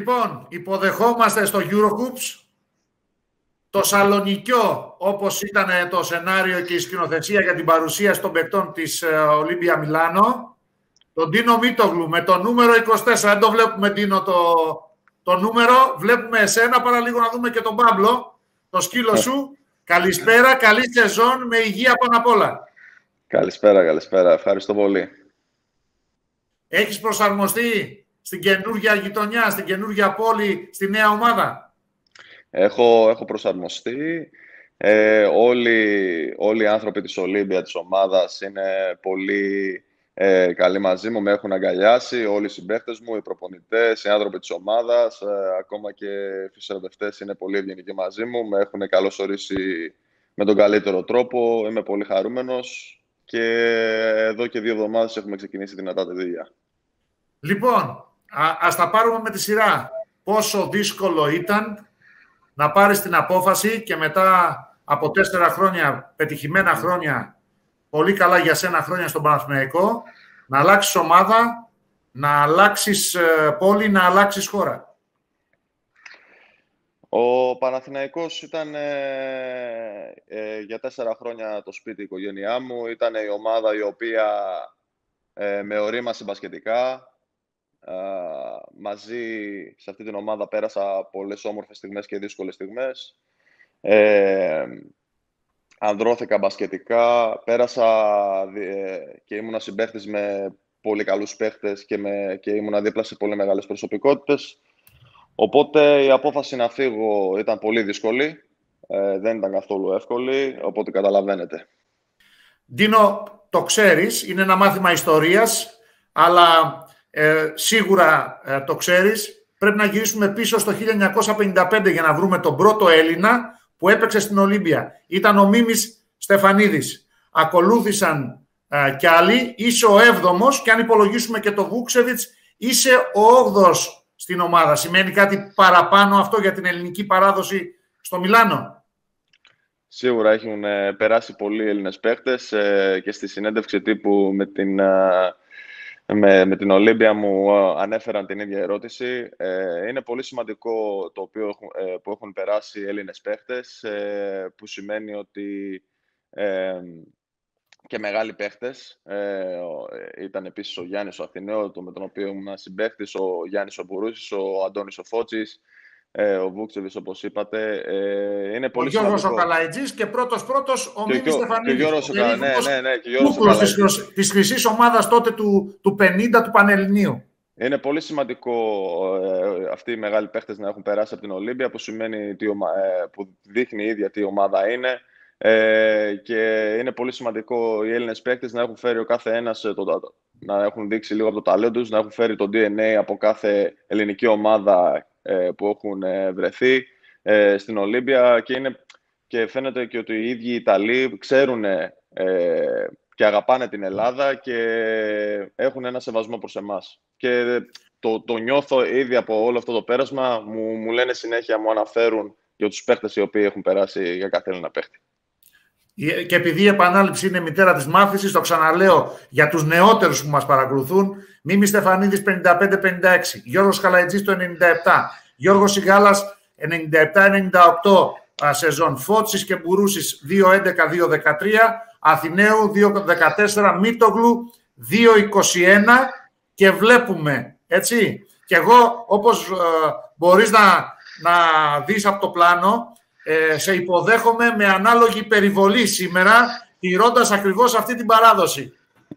Λοιπόν, υποδεχόμαστε στο Eurohoops το Σαλονικιό, όπως ήταν το σενάριο και η σκηνοθεσία για την παρουσίαση των παικτών της Ολύμπια Μιλάνο, τον Ντίνο Μίτογλου με το νούμερο 24. Δεν το βλέπουμε, Ντίνο, το νούμερο. Βλέπουμε εσένα, παρά λίγο να δούμε και τον Παύλο, το σκύλο σου. Καλησπέρα, καλή σεζόν, με υγεία πάνω απ' όλα. Καλησπέρα. Ευχαριστώ πολύ. Έχεις προσαρμοστεί στην καινούργια γειτονιά, στην καινούργια πόλη, στη νέα ομάδα? Έχω προσαρμοστεί. Όλοι οι άνθρωποι της Ολύμπια, της ομάδας, είναι πολύ καλοί μαζί μου. Με έχουν αγκαλιάσει όλοι οι συμπαίχτες μου, οι προπονητές, οι άνθρωποι της ομάδας. Ακόμα και οι φυσιοθεραπευτές είναι πολύ ευγενικοί μαζί μου. Με έχουν καλωσορίσει με τον καλύτερο τρόπο. Είμαι πολύ χαρούμενος. Και εδώ και 2 εβδομάδες έχουμε ξεκινήσει δυνατά τη δουλειά. Λοιπόν, ας τα πάρουμε με τη σειρά. Πόσο δύσκολο ήταν να πάρεις την απόφαση και μετά από 4 χρόνια, πετυχημένα χρόνια, πολύ καλά για σένα χρόνια στον Παναθηναϊκό, να αλλάξεις ομάδα, να αλλάξεις πόλη, να αλλάξεις χώρα? Ο Παναθηναϊκός ήταν για 4 χρόνια το σπίτι, η οικογένειά μου. Ήταν η ομάδα η οποία με ορίμασε μπασκετικά. Μαζί σε αυτή την ομάδα πέρασα πολλές όμορφες στιγμές και δύσκολες στιγμές. Ανδρώθηκα μπασκετικά, πέρασα και ήμουνα συμπαίχτης με πολύ καλούς παίχτες και ήμουνα δίπλα σε πολύ μεγάλες προσωπικότητες. Οπότε η απόφαση να φύγω ήταν πολύ δύσκολη, δεν ήταν καθόλου εύκολη, οπότε καταλαβαίνετε. Ντίνο, το ξέρεις, είναι ένα μάθημα ιστορίας, αλλά σίγουρα το ξέρεις. Πρέπει να γυρίσουμε πίσω στο 1955 για να βρούμε τον πρώτο Έλληνα που έπαιξε στην Ολύμπια. Ήταν ο Μίμης Στεφανίδης. Ακολούθησαν κι άλλοι. Είσαι ο 7ος και αν υπολογίσουμε και το Βούξεβιτς, είσαι ο 8ος στην ομάδα. Σημαίνει κάτι παραπάνω αυτό για την ελληνική παράδοση στο Μιλάνο? Σίγουρα έχουν περάσει πολλοί Έλληνες παίχτες και στη συνέντευξη τύπου με την Ολύμπια μου ανέφεραν την ίδια ερώτηση. Είναι πολύ σημαντικό το οποίο που έχουν περάσει Έλληνες παίχτες, που σημαίνει ότι και μεγάλοι παίχτες. Ήταν επίσης ο Γιάννης ο Αθηναίο, με τον οποίο ήμουν συμπαίχτης, ο Γιάννης ο Μπουρούσης, ο Αντώνης ο Φώτσης, ο Βούξεβιτς, όπως είπατε. Είναι πολύ ο Γιώργος σημαντικό. ο Καλαϊτζής και πρώτος ο Μίμης Στεφανίδης. Και ο Γιώργος της χρυσής ομάδας τότε του 50 του Πανελληνίου. Είναι πολύ σημαντικό αυτοί οι μεγάλοι παίχτες να έχουν περάσει από την Ολύμπια, που σημαίνει που δείχνει η ίδια τι ομάδα είναι. Και είναι πολύ σημαντικό οι Έλληνες παίκτες να έχουν φέρει ο κάθε ένας να έχουν δείξει λίγο από το ταλέντο τους, να έχουν φέρει το DNA από κάθε ελληνική ομάδα που έχουν βρεθεί στην Ολύμπια, και φαίνεται και ότι οι ίδιοι οι Ιταλοί ξέρουν και αγαπάνε την Ελλάδα και έχουν ένα σεβασμό προς εμάς. Και το νιώθω ήδη από όλο αυτό το πέρασμα. Μου λένε συνέχεια, μου αναφέρουν για τους παίκτες οι οποίοι έχουν περάσει για κάθε Έλληνα παίκτη. Και επειδή η επανάληψη είναι μητέρα της μάθησης, το ξαναλέω για τους νεότερους που μας παρακολουθούν: Μίμης Στεφανίδης 55-56, Γιώργος Καλαϊτζής το 97, Γιώργος Σιγάλας 97-98 σεζόν, Φώτσης και Μπουρούσης 2-11-2-13, Αθηναίου 2-14, Μίτογλου 2-21, και βλέπουμε, έτσι. Και εγώ, όπως μπορείς να δεις από το πλάνο, σε υποδέχομαι με ανάλογη περιβολή σήμερα, τηρώντας ακριβώς αυτή την παράδοση.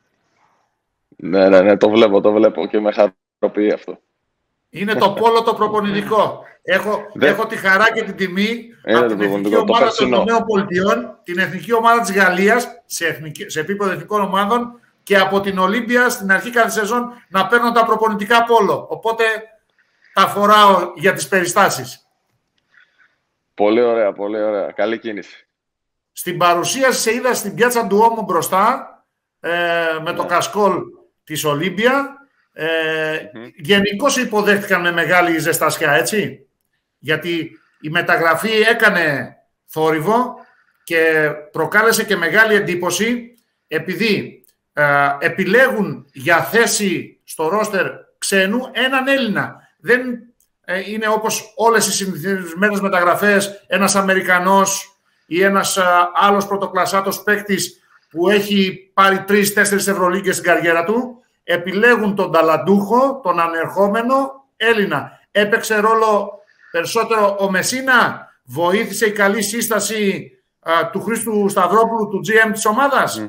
Ναι, το βλέπω και με χαροποιεί αυτό. Είναι το πόλο το προπονητικό. Έχω τη χαρά και την τιμή από την εθνική ομάδα των ΗΠΑ, την εθνική ομάδα της Γαλλίας, σε επίπεδο εθνικών ομάδων, και από την Ολύμπια στην αρχή κάθε σεζόν να παίρνω τα προπονητικά πόλο. Οπότε τα φοράω για τις περιστάσεις. Πολύ ωραία. Καλή κίνηση. Στην παρουσίαση σε είδα στην πιάτσα του Όμου μπροστά, με το κασκόλ της Ολύμπια. Γενικώς υποδέχτηκαν με μεγάλη ζεστασιά, έτσι. Γιατί η μεταγραφή έκανε θόρυβο και προκάλεσε και μεγάλη εντύπωση, επειδή επιλέγουν για θέση στο ρόστερ ξένου έναν Έλληνα. είναι όπως όλες οι συνηθισμένες μεταγραφές, ένας Αμερικανός ή ένας άλλος πρωτοκλασσάτος παίκτης που έχει πάρει 3-4 Ευρωλίγκες στην καριέρα του, επιλέγουν τον ταλαντούχο, τον ανερχόμενο Έλληνα. Έπαιξε ρόλο περισσότερο ο Μεσίνα, βοήθησε η καλή σύσταση του Χρήστου Σταυρόπουλου, του GM της ομάδας.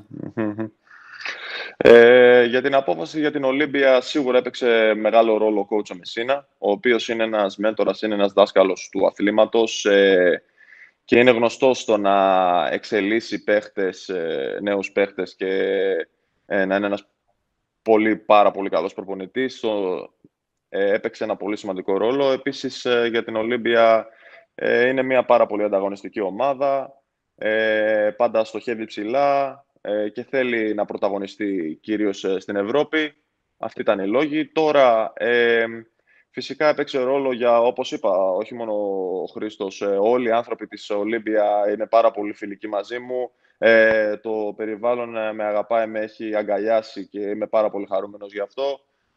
Για την απόφαση για την Ολύμπια σίγουρα έπαιξε μεγάλο ρόλο ο coach ο Μεσίνα, ο οποίος είναι ένας μέντορας, είναι ένας δάσκαλος του αθλήματος και είναι γνωστός στο να εξελίσσει παίχτες, νέους παίχτες και να είναι ένας πάρα πολύ καλός προπονητής. Έπαιξε ένα πολύ σημαντικό ρόλο. Επίσης για την Ολύμπια είναι μια πάρα πολύ ανταγωνιστική ομάδα, πάντα στοχεύει ψηλά και θέλει να πρωταγωνιστεί κυρίως στην Ευρώπη. Αυτοί ήταν οι λόγοι. Τώρα, φυσικά έπαιξε ρόλο για, όπως είπα, όχι μόνο ο Χρήστος, όλοι οι άνθρωποι της Ολύμπια είναι πάρα πολύ φιλικοί μαζί μου. Το περιβάλλον με αγαπάει, με έχει αγκαλιάσει και είμαι πάρα πολύ χαρούμενος γι' αυτό.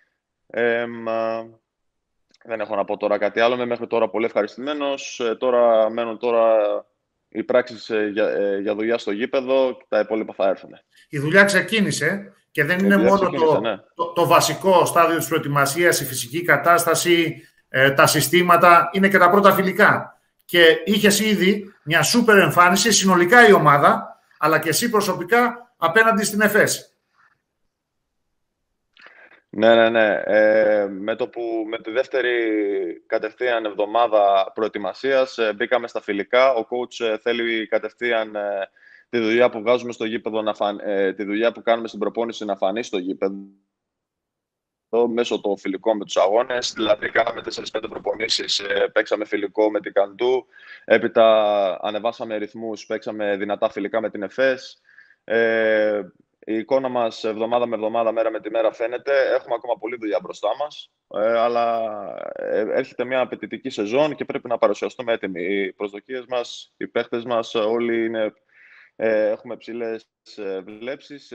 Δεν έχω να πω τώρα κάτι άλλο. Είμαι μέχρι τώρα πολύ ευχαριστημένος. Μένουν οι πράξεις για δουλειά στο γήπεδο και τα υπόλοιπα θα έρθουν. Η δουλειά ξεκίνησε και δεν είναι μόνο το βασικό στάδιο της προετοιμασίας, η φυσική κατάσταση, τα συστήματα, είναι και τα πρώτα φιλικά. Και είχες ήδη μια σούπερ εμφάνιση, συνολικά η ομάδα, αλλά και εσύ προσωπικά απέναντι στην ΕΦΕΣ. Ναι. Με τη δεύτερη κατευθείαν εβδομάδα προετοιμασίας μπήκαμε στα φιλικά. Ο coach θέλει κατευθείαν τη δουλειά που βγάζουμε στο γήπεδο, τη δουλειά που κάνουμε στην προπόνηση να φανεί στο γήπεδο μέσω των φιλικών με τους αγώνες. Δηλαδή κάναμε 4-5 προπονήσεις, παίξαμε φιλικό με την Καντού, έπειτα ανεβάσαμε ρυθμούς, παίξαμε δυνατά φιλικά με την ΕΦΕΣ. Η εικόνα μας εβδομάδα με εβδομάδα, μέρα με τη μέρα φαίνεται. Έχουμε ακόμα πολλή δουλειά μπροστά μας, αλλά έρχεται μια απαιτητική σεζόν και πρέπει να παρουσιαστούμε έτοιμοι. Οι προσδοκίες μας, οι παίχτες μας, όλοι έχουμε ψηλές βλέψεις,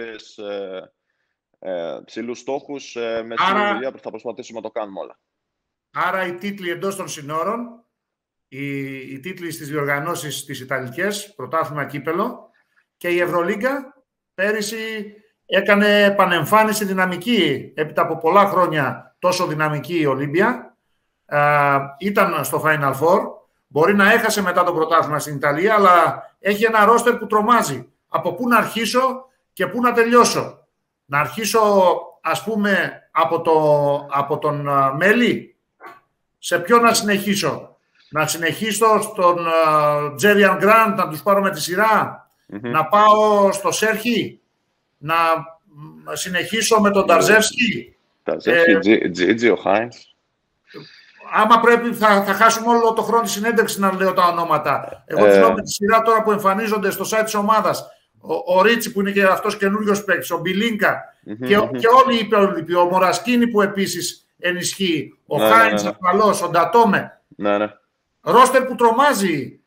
ψηλούς στόχους. Με τη δουλειά που θα προσπαθήσουμε να το κάνουμε όλα. Άρα οι τίτλοι εντός των συνόρων, οι τίτλοι στις διοργανώσεις τις Ιταλικές, πρωτάθλημα, κύπελο, και η Ευρωλίγκα πέρυσι έκανε επανεμφάνιση δυναμική. Έπειτα από πολλά χρόνια τόσο δυναμική η Ολύμπια. Ήταν στο Final Four. Μπορεί να έχασε μετά το πρωτάθλημα στην Ιταλία, αλλά έχει ένα ρόστερ που τρομάζει. Από πού να αρχίσω και πού να τελειώσω. Να αρχίσω, ας πούμε, από τον Μέλη. Σε ποιο να συνεχίσω. Να συνεχίσω στον Τζέριαν Γκραντ, να τους πάρω με τη σειρά. Να πάω στο Σέρχι, να συνεχίσω με τον Ταρζεύσκι. Τζίτζι, ο Χάινς. Άμα πρέπει θα χάσουμε όλο το χρόνο της συνέντευξης να λέω τα ονόματα. Εγώ τους λέω με τη σειρά τώρα που εμφανίζονται στο site της ομάδας. Ο Ρίτσι που είναι και αυτός καινούριος παίκτης, ο Μπιλίνκα και όλοι οι υπόλοιποι. Ο Μορασκίνη που επίσης ενισχύει. Ο Χάινς, ο Καλός, ο Ντατόμε. Ρόστερ που τρομάζει.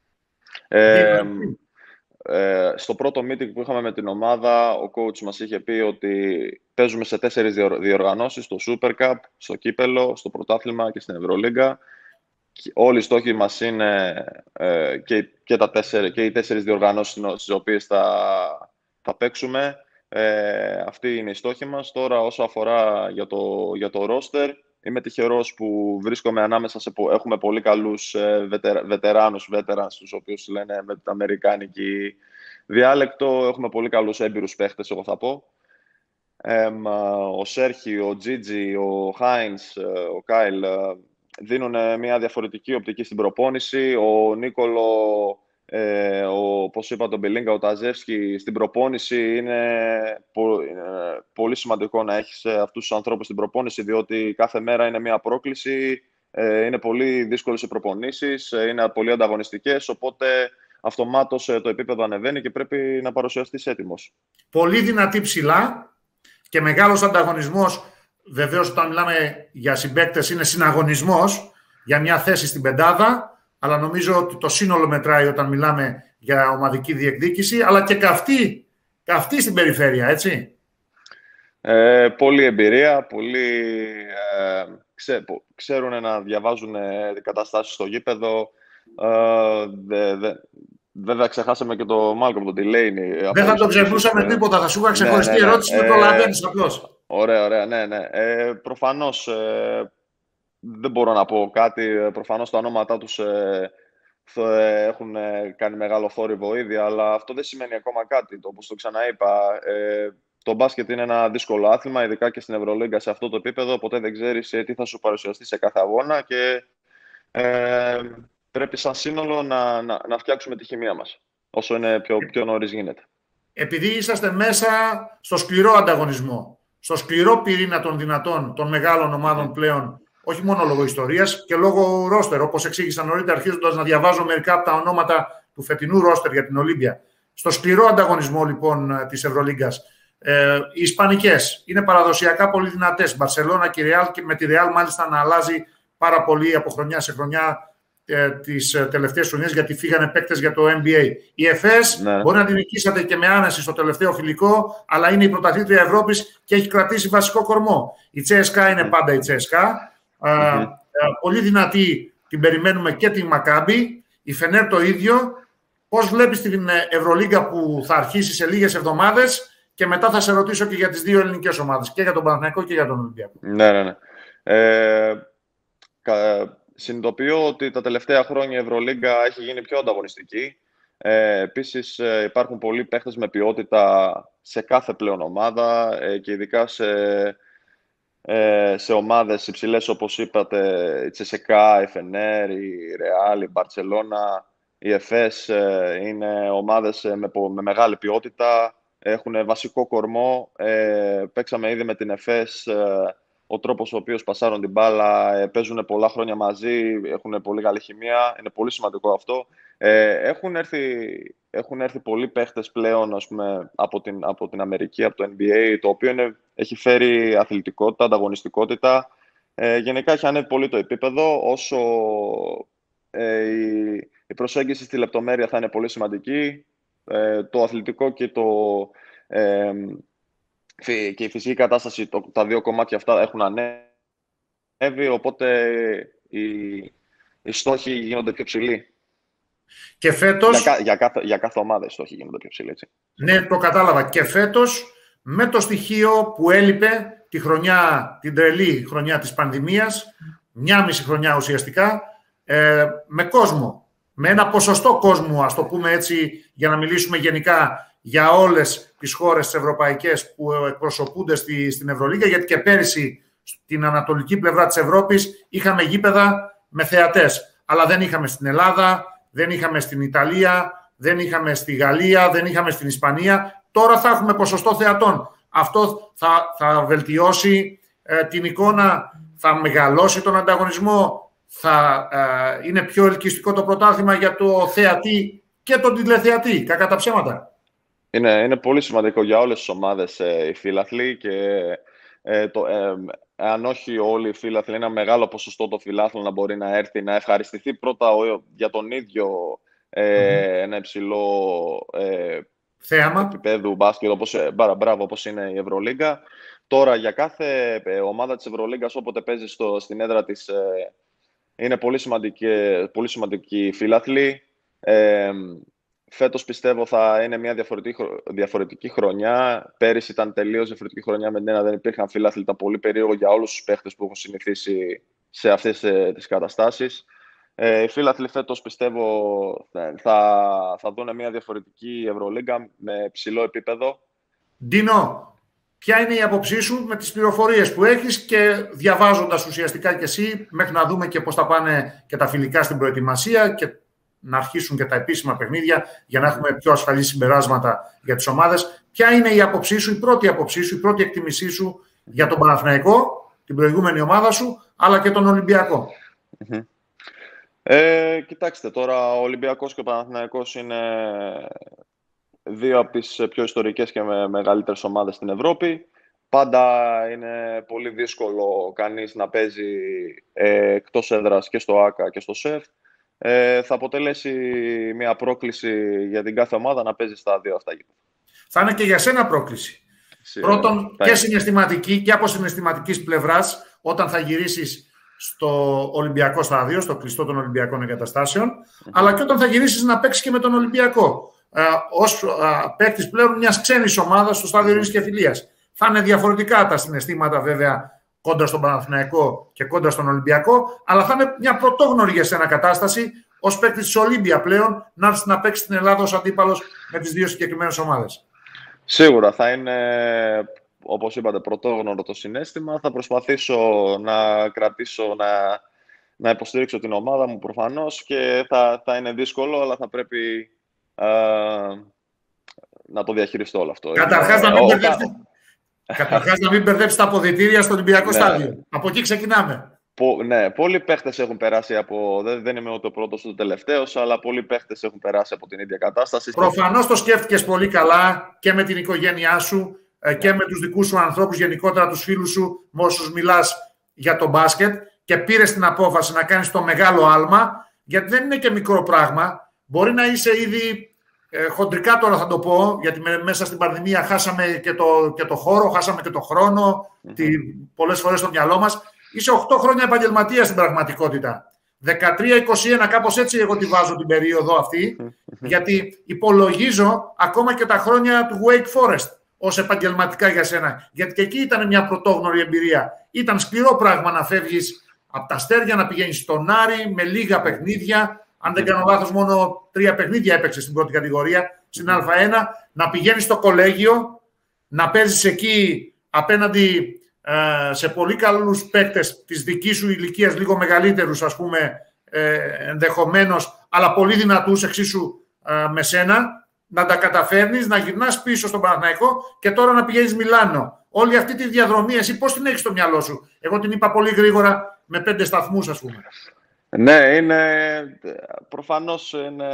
Στο πρώτο meeting που είχαμε με την ομάδα, ο coach μας είχε πει ότι παίζουμε σε 4 διοργανώσεις, στο Super Cup, στο Κύπελο, στο Πρωτάθλημα και στην Ευρωλίγκα. Όλοι οι στόχοι μας είναι και οι 4 διοργανώσεις στις οποίες θα παίξουμε. Αυτή είναι η στόχη μας. Τώρα, όσο αφορά για το roster, είμαι τυχερός που βρίσκομαι ανάμεσα έχουμε πολύ καλούς βετεράνους, τους οποίους λένε με την αμερικάνικη διάλεκτο. Έχουμε πολύ καλούς έμπειρους παίχτες, εγώ θα πω. Ο Σέρχι, ο Τζίτζι, ο Χάινς, ο Κάιλ δίνουν μια διαφορετική οπτική στην προπόνηση. Ο Νίκολο, όπως είπα, τον Μπιλίνκα, ο Ταζεύσκι στην προπόνηση είναι πολύ σημαντικό να έχεις αυτούς τους ανθρώπους στην προπόνηση, διότι κάθε μέρα είναι μια πρόκληση, είναι πολύ δύσκολες οι προπονήσεις, είναι πολύ ανταγωνιστικές, οπότε αυτομάτως το επίπεδο ανεβαίνει και πρέπει να παρουσιαστείς έτοιμος. Πολύ δυνατή ψηλά και μεγάλος ανταγωνισμός. Βεβαίως, όταν μιλάμε για συμπαίκτες, είναι συναγωνισμός για μια θέση στην πεντάδα. Αλλά νομίζω ότι το σύνολο μετράει όταν μιλάμε για ομαδική διεκδίκηση, αλλά και καυτή στην περιφέρεια, έτσι. Πολλή εμπειρία, ξέρουν να διαβάζουν καταστάσεις στο γήπεδο. Βέβαια, ξεχάσαμε και το Μάλκομ, τον Delaney. Δεν θα τον ξεχνούσαμε τίποτα. Θα σου είχα ξεχωριστή ερώτηση, με προλαβαίνεις απλώς. Ωραία, ναι. Προφανώς δεν μπορώ να πω κάτι. Προφανώς τα ονόματά τους έχουν κάνει μεγάλο θόρυβο ήδη, αλλά αυτό δεν σημαίνει ακόμα κάτι. Όπως το ξαναείπα, το μπάσκετ είναι ένα δύσκολο άθλημα, ειδικά και στην Ευρωλίγκα σε αυτό το επίπεδο. Ποτέ δεν ξέρεις τι θα σου παρουσιαστεί σε κάθε αγώνα και πρέπει σαν σύνολο να φτιάξουμε τη χημεία μας, όσο είναι πιο νωρίς γίνεται. Επειδή είσαστε μέσα στο σκληρό ανταγωνισμό, στο σκληρό πυρήνα των δυνατών των μεγάλων ομάδων πλέον, όχι μόνο λόγω ιστορίας και λόγω ρόστερ, όπως εξήγησα νωρίτερα, αρχίζοντας να διαβάζω μερικά από τα ονόματα του φετινού ρόστερ για την Ολύμπια. Στο σκληρό ανταγωνισμό λοιπόν της Ευρωλίγκας, οι Ισπανικές είναι παραδοσιακά πολύ δυνατές. Μπαρσελόνα και Ρεάλ, και με τη Ρεάλ μάλιστα να αλλάζει πάρα πολύ από χρονιά σε χρονιά τις τελευταίες χρονιές, γιατί φύγανε παίκτες για το NBA. Η ΕΦΕΣ μπορεί να την νικήσατε και με άνεση στο τελευταίο φιλικό, αλλά είναι η πρωταθλήτρια Ευρώπης και έχει κρατήσει βασικό κορμό. Η Τσέσκα είναι πάντα η Τσέσκα. Πολύ δυνατή την περιμένουμε και την Μακάμπι. Η Φενέρ το ίδιο. Πώς βλέπεις την Ευρωλίγκα που θα αρχίσει σε λίγες εβδομάδες, και μετά θα σε ρωτήσω και για τις δύο ελληνικές ομάδες, και για τον Παναθηναϊκό και για τον Ολυμπιακό. Ναι. Συνειδητοποιώ ότι τα τελευταία χρόνια η Ευρωλίγκα έχει γίνει πιο ανταγωνιστική. Επίσης υπάρχουν πολλοί παίχτες με ποιότητα σε κάθε πλέον ομάδα και ειδικά σε ομάδες υψηλές, όπως είπατε, η Τσεσεκά, η Φενέρ, η Ρεάλ, η Μπαρτσελώνα, η ΕΦΕΣ. Είναι ομάδες με μεγάλη ποιότητα, έχουν βασικό κορμό. Παίξαμε ήδη με την ΕΦΕΣ. Ο τρόπος ο οποίος πασάρουν την μπάλα, παίζουν πολλά χρόνια μαζί, έχουν πολύ καλή χημεία, είναι πολύ σημαντικό αυτό. Έχουν έρθει πολλοί παίχτες πλέον, ας πούμε, από την Αμερική, από το NBA, το οποίο έχει φέρει αθλητικότητα, ανταγωνιστικότητα. Γενικά έχει ανέβει πολύ το επίπεδο, όσο η προσέγγιση στη λεπτομέρεια θα είναι πολύ σημαντική. Το αθλητικό και και η φυσική κατάσταση, τα δύο κομμάτια αυτά έχουν ανέβει, οπότε οι στόχοι γίνονται πιο ψηλοί. Και φέτος... Για κάθε ομάδα οι στόχοι γίνονται πιο ψηλοί, έτσι. Ναι, το κατάλαβα. Και φέτος, με το στοιχείο που έλειπε την τρελή χρονιά της πανδημίας, 1,5 χρονιά ουσιαστικά, με κόσμο, με ένα ποσοστό κόσμου, ας το πούμε έτσι, για να μιλήσουμε γενικά για όλες τις χώρες ευρωπαϊκές που εκπροσωπούνται στην Ευρωλίγκα, γιατί και πέρυσι στην ανατολική πλευρά της Ευρώπης είχαμε γήπεδα με θεατές, αλλά δεν είχαμε στην Ελλάδα, δεν είχαμε στην Ιταλία, δεν είχαμε στη Γαλλία, δεν είχαμε στην Ισπανία. Τώρα θα έχουμε ποσοστό θεατών. Αυτό θα βελτιώσει την εικόνα, θα μεγαλώσει τον ανταγωνισμό, θα είναι πιο ελκυστικό το πρωτάθλημα για το θεατή και τον τηλεθεατή, κακά τα ψέματα. Είναι πολύ σημαντικό για όλες τις ομάδες οι φίλαθλοι και αν όχι όλοι οι φίλαθλοι, είναι ένα μεγάλο ποσοστό το φιλάθλο να μπορεί να έρθει να ευχαριστηθεί πρώτα για τον ίδιο ένα υψηλό θέαμα επίπεδου μπάσκετ, όπως είναι η Ευρωλίγκα. Τώρα για κάθε ομάδα της Ευρωλίγκας, όποτε παίζει στην έδρα της, είναι πολύ σημαντική φίλαθλοι. Φέτος πιστεύω θα είναι μια διαφορετική χρονιά. Πέρυσι ήταν τελείως διαφορετική χρονιά, με την ένα δεν υπήρχαν φίλαθλοι. Ήταν πολύ περίεργο για όλους τους παίχτες που έχουν συνηθίσει σε αυτές τις καταστάσεις. Οι φίλαθλοι φέτος πιστεύω θα δουν μια διαφορετική Ευρωλίγκα με ψηλό επίπεδο. Ντίνο, ποια είναι η άποψή σου με τις πληροφορίες που έχεις και διαβάζοντας ουσιαστικά και εσύ, μέχρι να δούμε και πώς θα πάνε και τα φιλικά στην προετοιμασία και να αρχίσουν και τα επίσημα παιχνίδια για να έχουμε πιο ασφαλή συμπεράσματα για τις ομάδες. Ποια είναι η άποψή σου, η πρώτη άποψή σου, η πρώτη εκτίμησή σου για τον Παναθηναϊκό, την προηγούμενη ομάδα σου, αλλά και τον Ολυμπιακό? Κοιτάξτε, τώρα ο Ολυμπιακός και ο Παναθηναϊκός είναι δύο από τις πιο ιστορικές και μεγαλύτερες ομάδες στην Ευρώπη. Πάντα είναι πολύ δύσκολο κανείς να παίζει εκτός έδρας και στο ΆΚΑ και στο ΣΕΦ. Θα αποτελέσει μια πρόκληση για την κάθε ομάδα να παίζει στα δύο αυτά γήπεδα. Θα είναι και για σένα πρόκληση. Πρώτον, και συναισθηματική και από συναισθηματικής πλευράς, όταν θα γυρίσεις στο Ολυμπιακό στάδιο, στο κλειστό των Ολυμπιακών εγκαταστάσεων, αλλά και όταν θα γυρίσεις να παίξεις και με τον Ολυμπιακό. Ως παίκτης πλέον μιας ξένης ομάδας στο στάδιο ειρήνης και φιλίας. Θα είναι διαφορετικά τα συναισθήματα βέβαια κόντρα στον Παναθηναϊκό και κόντρα στον Ολυμπιακό, αλλά θα είναι μια πρωτόγνωρη για σένα κατάσταση ως παίκτης της Ολύμπια πλέον να έρθεις να παίξεις στην Ελλάδα ως αντίπαλος με τις δύο συγκεκριμένες ομάδες. Σίγουρα θα είναι, όπως είπατε, πρωτόγνωρο το συναίσθημα. Θα προσπαθήσω να κρατήσω, να υποστηρίξω την ομάδα μου προφανώς και θα είναι δύσκολο, αλλά θα πρέπει να το διαχειριστώ όλο αυτό. Καταρχάς να μην μπερδέψεις τα αποδυτήρια στο Ολυμπιακό στάδιο. Από εκεί ξεκινάμε. Ναι, πολλοί παίχτες έχουν περάσει από. Δεν είμαι ούτε ο πρώτος ούτε ο τελευταίος, αλλά πολλοί παίχτες έχουν περάσει από την ίδια κατάσταση. Προφανώς το σκέφτηκες πολύ καλά και με την οικογένειά σου και με τους δικούς σου ανθρώπους, γενικότερα τους φίλους σου, με όσους μιλάς για το μπάσκετ και πήρες την απόφαση να κάνεις το μεγάλο άλμα, γιατί δεν είναι και μικρό πράγμα. Μπορεί να είσαι ήδη. Χοντρικά τώρα θα το πω, γιατί μέσα στην πανδημία χάσαμε και το χώρο, χάσαμε και το χρόνο, πολλές φορές στο μυαλό μας. Είσαι 8 χρόνια επαγγελματίας στην πραγματικότητα. 13-21, κάπως έτσι εγώ τη βάζω την περίοδο αυτή, γιατί υπολογίζω ακόμα και τα χρόνια του Wake Forest ως επαγγελματικά για σένα. Γιατί και εκεί ήταν μια πρωτόγνωρη εμπειρία. Ήταν σκληρό πράγμα να φεύγεις από τα Αστέρια, να πηγαίνεις στον Άρη με λίγα παιχνίδια. Αν δεν κάνω λάθος, μόνο 3 παιχνίδια έπαιξε στην πρώτη κατηγορία, στην Α1, να πηγαίνεις στο κολέγιο, να παίζεις εκεί απέναντι σε πολύ καλούς παίκτες της δικής σου ηλικίας, λίγο μεγαλύτερους ας πούμε ενδεχομένως, αλλά πολύ δυνατούς εξίσου με σένα, να τα καταφέρνεις, να γυρνάς πίσω στον Παναθηναϊκό και τώρα να πηγαίνεις Μιλάνο. Όλη αυτή τη διαδρομή, εσύ πώς την έχεις στο μυαλό σου? Εγώ την είπα πολύ γρήγορα με 5 σταθμούς ας πούμε. Ναι, προφανώς είναι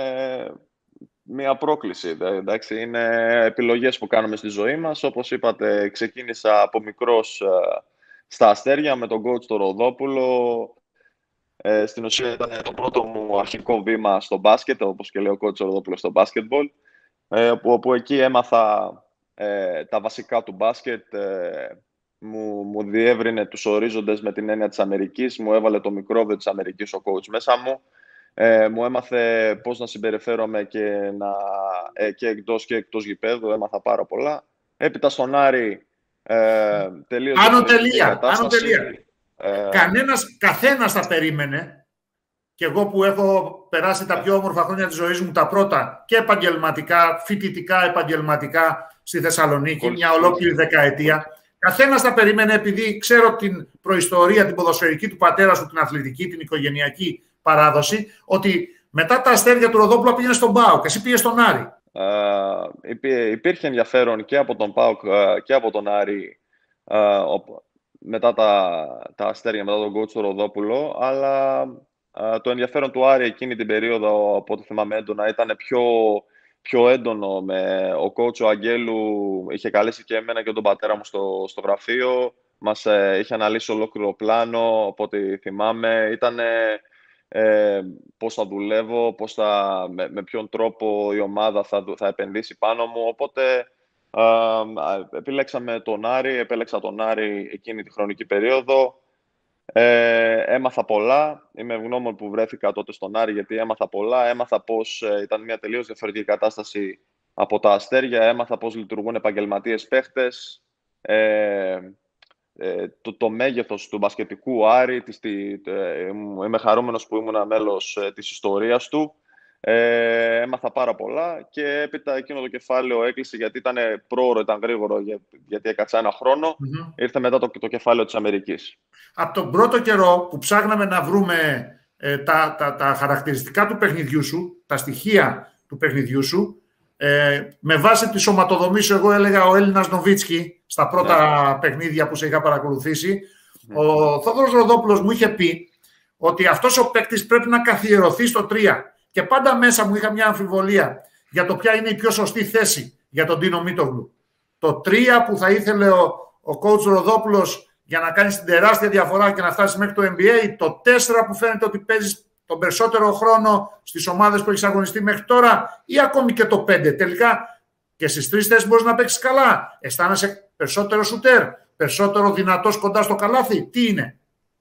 μια πρόκληση. Εντάξει, είναι επιλογές που κάνουμε στη ζωή μας. Όπως είπατε, ξεκίνησα από μικρός στα Αστέρια με τον coach τον Ροδόπουλο. Στην ουσία ήταν το πρώτο μου αρχικό βήμα στο μπάσκετ, όπως και λέει ο coach Ροδόπουλο στο μπάσκετμπολ, όπου εκεί έμαθα τα βασικά του μπάσκετ. Μου διεύρυνε τους ορίζοντες με την έννοια της Αμερικής, μου έβαλε το μικρόβιο της Αμερικής ο coach μέσα μου, μου έμαθε πώς να συμπεριφέρομαι και εκτός και εκτός γηπέδου, έμαθα πάρα πολλά. Έπειτα στον Άρη τελείωσε. Άνω τελεία. Καθένας θα περίμενε, και εγώ που έχω περάσει τα πιο όμορφα χρόνια της ζωής μου, τα πρώτα και επαγγελματικά, φοιτητικά επαγγελματικά στη Θεσσαλονίκη, μια ολόκληρη δεκαετία. Καθένας θα περίμενε, επειδή ξέρω την προϊστορία, την ποδοσφαιρική του πατέρα σου, την αθλητική, την οικογενειακή παράδοση, ότι μετά τα Αστέρια του Ροδόπουλου πήγαινε στον ΠΑΟΚ και εσύ πήγες στον Άρη. Υπήρχε ενδιαφέρον και από τον ΠΑΟΚ και από τον Άρη μετά τα Αστέρια, μετά τον coach του Ροδόπουλο, αλλά το ενδιαφέρον του Άρη εκείνη την περίοδο, από ό,τι θυμάμαι έντονα, ήταν πιο έντονο. Ο coach ο Αγγέλου είχε καλέσει και εμένα και τον πατέρα μου στο γραφείο. Μας είχε αναλύσει ολόκληρο πλάνο, από ό,τι θυμάμαι. Ήταν πώς θα δουλεύω, με ποιον τρόπο η ομάδα θα επενδύσει πάνω μου. Οπότε επέλεξα τον Άρη εκείνη τη χρονική περίοδο. Έμαθα πολλά. Είμαι ευγνώμων που βρέθηκα τότε στον Άρη, γιατί έμαθα πολλά. Έμαθα πώς ήταν μια τελείως διαφορετική κατάσταση από τα Αστέρια. Έμαθα πώς λειτουργούν επαγγελματίες παίχτες. Το μέγεθος του μπασκετικού Άρη. Είμαι χαρούμενος που ήμουν μέλος της ιστορίας του. Έμαθα πάρα πολλά και έπειτα εκείνο το κεφάλαιο έκλεισε, γιατί ήταν πρόωρο, ήταν γρήγορο, γιατί έκατσα ένα χρόνο. Ήρθε μετά το κεφάλαιο της Αμερικής. Από τον πρώτο καιρό που ψάχναμε να βρούμε τα χαρακτηριστικά του παιχνιδιού σου, τα στοιχεία του παιχνιδιού σου, με βάση τη σωματοδομή σου, εγώ έλεγα ο Έλληνας Νοβίτσκι στα πρώτα παιχνίδια που σε είχα παρακολουθήσει. Ο Θόδωρος Ροδόπουλος μου είχε πει ότι αυτός ο παίκτης πρέπει να καθιερωθεί στο 3. Και πάντα μέσα μου είχα μια αμφιβολία για το ποια είναι η πιο σωστή θέση για τον Ντίνο Μίτογλου. Το 3 που θα ήθελε ο coach Ροδόπουλος για να κάνεις την τεράστια διαφορά και να φτάσεις μέχρι το NBA. Το 4 που φαίνεται ότι παίζεις τον περισσότερο χρόνο στις ομάδες που έχεις αγωνιστεί μέχρι τώρα, ή ακόμη και το 5. Τελικά και στις 3 θέσεις μπορείς να παίξεις καλά. Αισθάνεσαι περισσότερο σουτέρ, περισσότερο δυνατός κοντά στο καλάθι, τι είναι?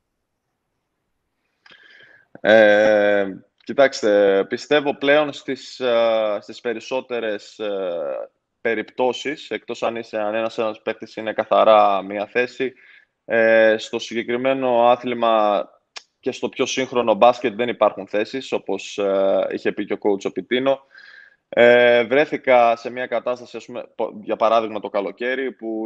Κοιτάξτε, πιστεύω πλέον στις περισσότερες περιπτώσεις, εκτός αν ένας παίκτης είναι καθαρά μία θέση, στο συγκεκριμένο άθλημα και στο πιο σύγχρονο μπάσκετ δεν υπάρχουν θέσεις, όπως είχε πει και ο coach ο Πιτίνο. Βρέθηκα σε μια κατάσταση, ας πούμε, για παράδειγμα το καλοκαίρι, που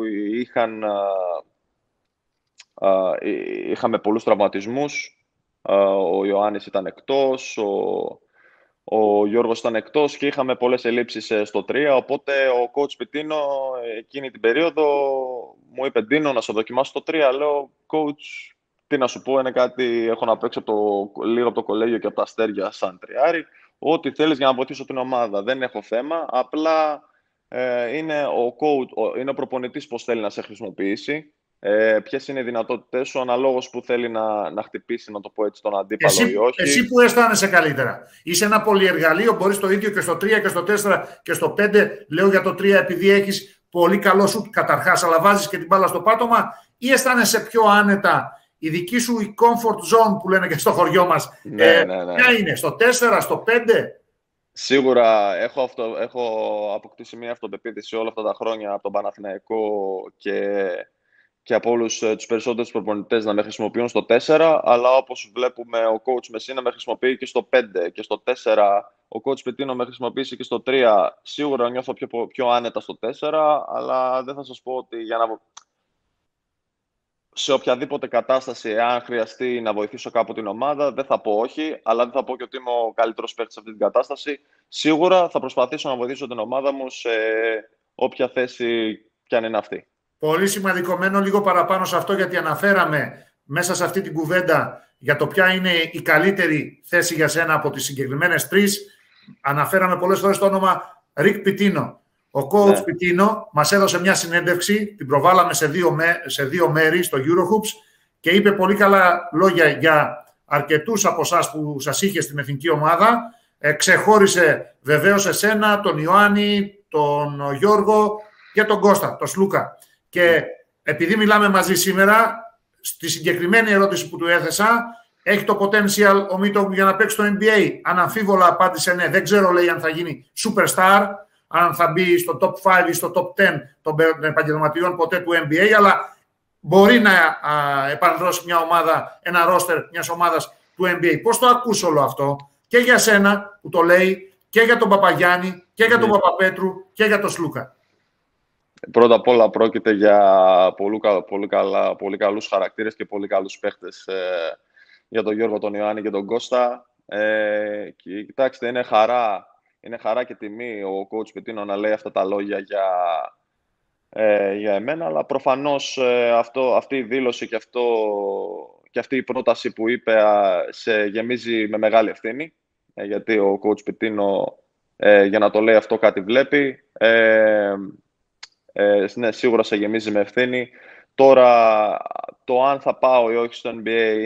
είχαμε πολλούς τραυματισμούς. Ο Ιωάννης ήταν εκτός, ο Γιώργος ήταν εκτός και είχαμε πολλές ελλείψεις στο 3, οπότε ο coach Πιτίνο εκείνη την περίοδο μου είπε «Ντίνο, να σε δοκιμάσω το 3». Λέω «Coach, τι να σου πω, είναι κάτι, έχω να παίξω λίγο από το κολέγιο και από τα αστέρια σαν τριάρι, ό,τι θέλεις για να βοηθήσω την ομάδα, δεν έχω θέμα, απλά είναι ο προπονητής πώς θέλει να σε χρησιμοποιήσει». Ποιες είναι οι δυνατότητες σου, αναλόγως που θέλει να χτυπήσει, να το πω έτσι, τον αντίπαλο ή όχι. Εσύ που αισθάνεσαι καλύτερα. Είσαι ένα πολυεργαλείο, μπορείς το ίδιο και στο 3 και στο 4 και στο 5. Λέω για το 3 επειδή έχεις πολύ καλό σουτ καταρχάς, αλλά βάζεις και την μπάλα στο πάτωμα, ή αισθάνεσαι πιο άνετα? Η δική σου η comfort zone που λένε και στο χωριό μας, ναι. ποια είναι, στο 4, στο 5? Σίγουρα έχω αποκτήσει μια αυτοπεποίθηση όλα αυτά τα χρόνια από τον Παναθηναϊκό και από όλους τους περισσότερους προπονητές να με χρησιμοποιούν στο 4, αλλά όπως βλέπουμε ο coach Μεσίνα με χρησιμοποιεί και στο 5 και στο 4, ο coach Πετίνο με χρησιμοποιήσει και στο 3. Σίγουρα νιώθω πιο άνετα στο 4, αλλά δεν θα σας πω ότι σε οποιαδήποτε κατάσταση, αν χρειαστεί να βοηθήσω κάπου την ομάδα, δεν θα πω όχι, αλλά δεν θα πω και ότι είμαι ο καλύτερος παίκτης σε αυτή την κατάσταση. Σίγουρα θα προσπαθήσω να βοηθήσω την ομάδα μου σε όποια θέση κι αν είναι αυτή. Πολύ σημαντικό. Μένω λίγο παραπάνω σε αυτό, γιατί αναφέραμε μέσα σε αυτή την κουβέντα για το ποια είναι η καλύτερη θέση για σένα από τις συγκεκριμένες 3. Αναφέραμε πολλές φορές το όνομα Ρικ Πιτίνο. Ο coach Πιτίνο μας έδωσε μια συνέντευξη, την προβάλαμε σε δύο μέρη στο Eurohoops και είπε πολύ καλά λόγια για αρκετούς από εσάς που σας είχε στην εθνική ομάδα. Ξεχώρισε βεβαίως εσένα, τον Ιωάννη, τον Γιώργο και τον Κώστα, τον Σλούκα. Και επειδή μιλάμε μαζί σήμερα, στη συγκεκριμένη ερώτηση που του έθεσα, έχει το potential ο Μίτογλου για να παίξει στο NBA? Αναμφίβολα απάντησε ναι. Δεν ξέρω, λέει, αν θα γίνει superstar, αν θα μπει στο top 5 ή στο top 10 των επαγγελματιών ποτέ του NBA, αλλά μπορεί να επανδρώσει μια ομάδα, ένα roster μιας ομάδας του NBA. Πώς το ακούς όλο αυτό, και για σένα που το λέει, και για τον Παπαγιάννη, και για τον Παπαπέτρου, και για τον Σλούκα? Πρώτα απ' όλα πρόκειται για πολύ καλούς χαρακτήρες και πολύ καλούς παίχτες για τον Γιώργο, τον Ιωάννη και τον Κώστα. Κοιτάξτε, είναι χαρά και τιμή ο coach Πετίνο να λέει αυτά τα λόγια για εμένα, αλλά προφανώς αυτή η δήλωση και αυτή η πρόταση που είπε σε γεμίζει με μεγάλη ευθύνη, γιατί ο coach Πετίνο για να το λέει αυτό κάτι βλέπει. Ναι, σίγουρα σε γεμίζει με ευθύνη. Τώρα, το αν θα πάω ή όχι στο NBA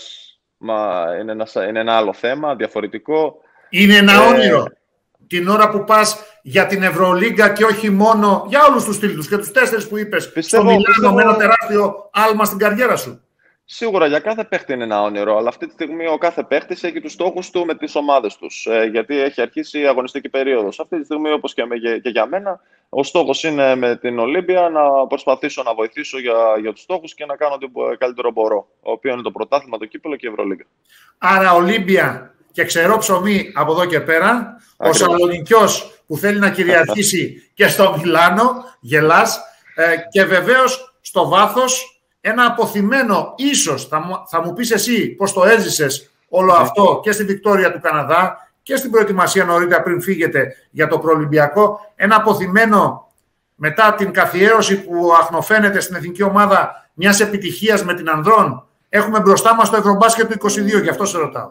είναι ένα άλλο θέμα, διαφορετικό. Είναι ένα όνειρο. Την ώρα που πας για την Ευρωλίγκα και όχι μόνο για όλους τους τίτλους και τους 4 που είπες, στο Μιλάνο με ένα τεράστιο άλμα στην καριέρα σου. Σίγουρα για κάθε παίχτη είναι ένα όνειρο, αλλά αυτή τη στιγμή ο κάθε παίχτης έχει τους στόχους του με τις ομάδες τους. Γιατί έχει αρχίσει η αγωνιστική περίοδος. Αυτή τη στιγμή, όπως και για μένα, ο στόχος είναι με την Ολύμπια να προσπαθήσω να βοηθήσω για τους στόχους και να κάνω ό,τι καλύτερο μπορώ. Ο οποίο είναι το πρωτάθλημα, το κύπελλο και η Ευρωλίγκα. Άρα, Ολύμπια και ξερό ψωμί από εδώ και πέρα. Ο Σαλονικιός που θέλει να κυριαρχήσει και στο Μιλάνο, γελάς. Και βεβαίως στο βάθος ένα αποθυμένο, ίσως θα μου πεις εσύ πώς το έζησες όλο αυτό και στη Βικτόρια του Καναδά και στην προετοιμασία νωρίτερα πριν φύγετε για το προολυμπιακό, ένα αποθυμένο μετά την καθιέρωση που αχνοφαίνεται στην εθνική ομάδα μιας επιτυχίας με την Ανδρών. Έχουμε μπροστά μας το Ευρωμπάσκετ του 22, γι' αυτό σε ρωτάω.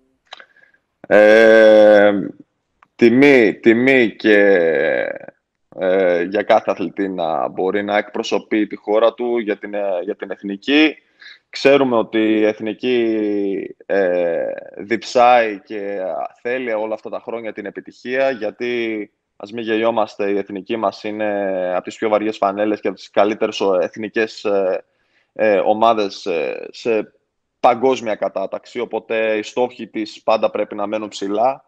Τιμή και για κάθε αθλητή να μπορεί να εκπροσωπεί τη χώρα του για την εθνική. Ξέρουμε ότι η εθνική διψάει και θέλει όλα αυτά τα χρόνια την επιτυχία, γιατί ας μην γελιόμαστε, η εθνική μας είναι από τις πιο βαριές φανέλες και από τις καλύτερες εθνικές ομάδες σε παγκόσμια κατάταξη, οπότε οι στόχοι της πάντα πρέπει να μένουν ψηλά.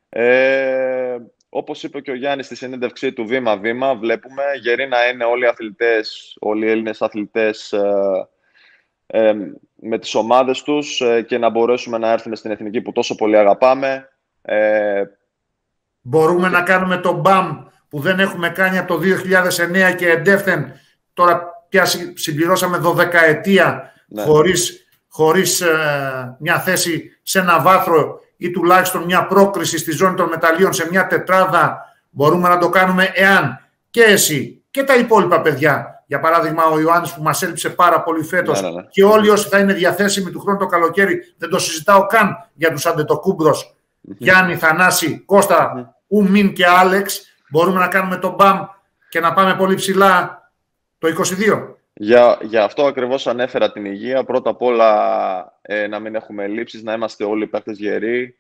Όπως είπε και ο Γιάννης στη συνέντευξή του, βήμα-βήμα βλέπουμε γεροί να είναι όλοι οι αθλητές, όλοι οι Έλληνες αθλητές με τις ομάδες τους και να μπορέσουμε να έρθουμε στην εθνική που τόσο πολύ αγαπάμε. Μπορούμε να κάνουμε το μπαμ που δεν έχουμε κάνει από το 2009 και εντεύθεν τώρα πια συμπληρώσαμε 12 ετία χωρίς μια θέση σε ένα βάθρο ή τουλάχιστον μια πρόκριση στη ζώνη των μεταλλίων σε μια τετράδα. Μπορούμε να το κάνουμε εάν και εσύ και τα υπόλοιπα παιδιά, για παράδειγμα ο Ιωάννης που μας έλειψε πάρα πολύ φέτος, και όλοι όσοι θα είναι διαθέσιμοι του χρόνου το καλοκαίρι, δεν το συζητάω καν για τους Αντετοκούμπρος, Γιάννη, Θανάση, Κώστα, Ουμίν και Άλεξ, μπορούμε να κάνουμε το μπαμ και να πάμε πολύ ψηλά το 22. Για αυτό ακριβώς ανέφερα την υγεία. Πρώτα απ' όλα να μην έχουμε ελλείψεις, να είμαστε όλοι οι παίκτες γεροί,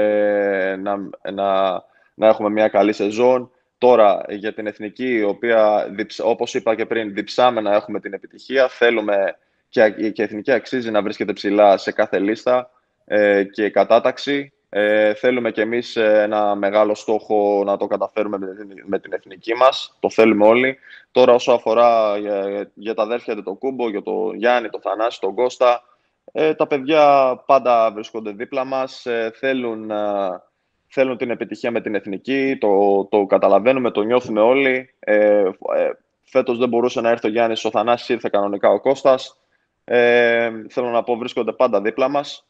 να έχουμε μια καλή σεζόν. Τώρα για την εθνική, η οποία όπως είπα και πριν, διψάμε να έχουμε την επιτυχία. Θέλουμε και η εθνική αξίζει να βρίσκεται ψηλά σε κάθε λίστα και κατάταξη. Θέλουμε κι εμείς ένα μεγάλο στόχο να το καταφέρουμε με την εθνική μας. Το θέλουμε όλοι. Τώρα όσο αφορά για τα αδέρφια Αντετοκούμπο, για τον Γιάννη, τον Θανάση, τον Κώστα, τα παιδιά πάντα βρίσκονται δίπλα μας, θέλουν την επιτυχία με την εθνική, το καταλαβαίνουμε, το νιώθουμε όλοι. Φέτος δεν μπορούσε να έρθει ο Γιάννης, ο Θανάσης ήρθε κανονικά, ο Κώστας. Θέλω να πω, βρίσκονται πάντα δίπλα μας.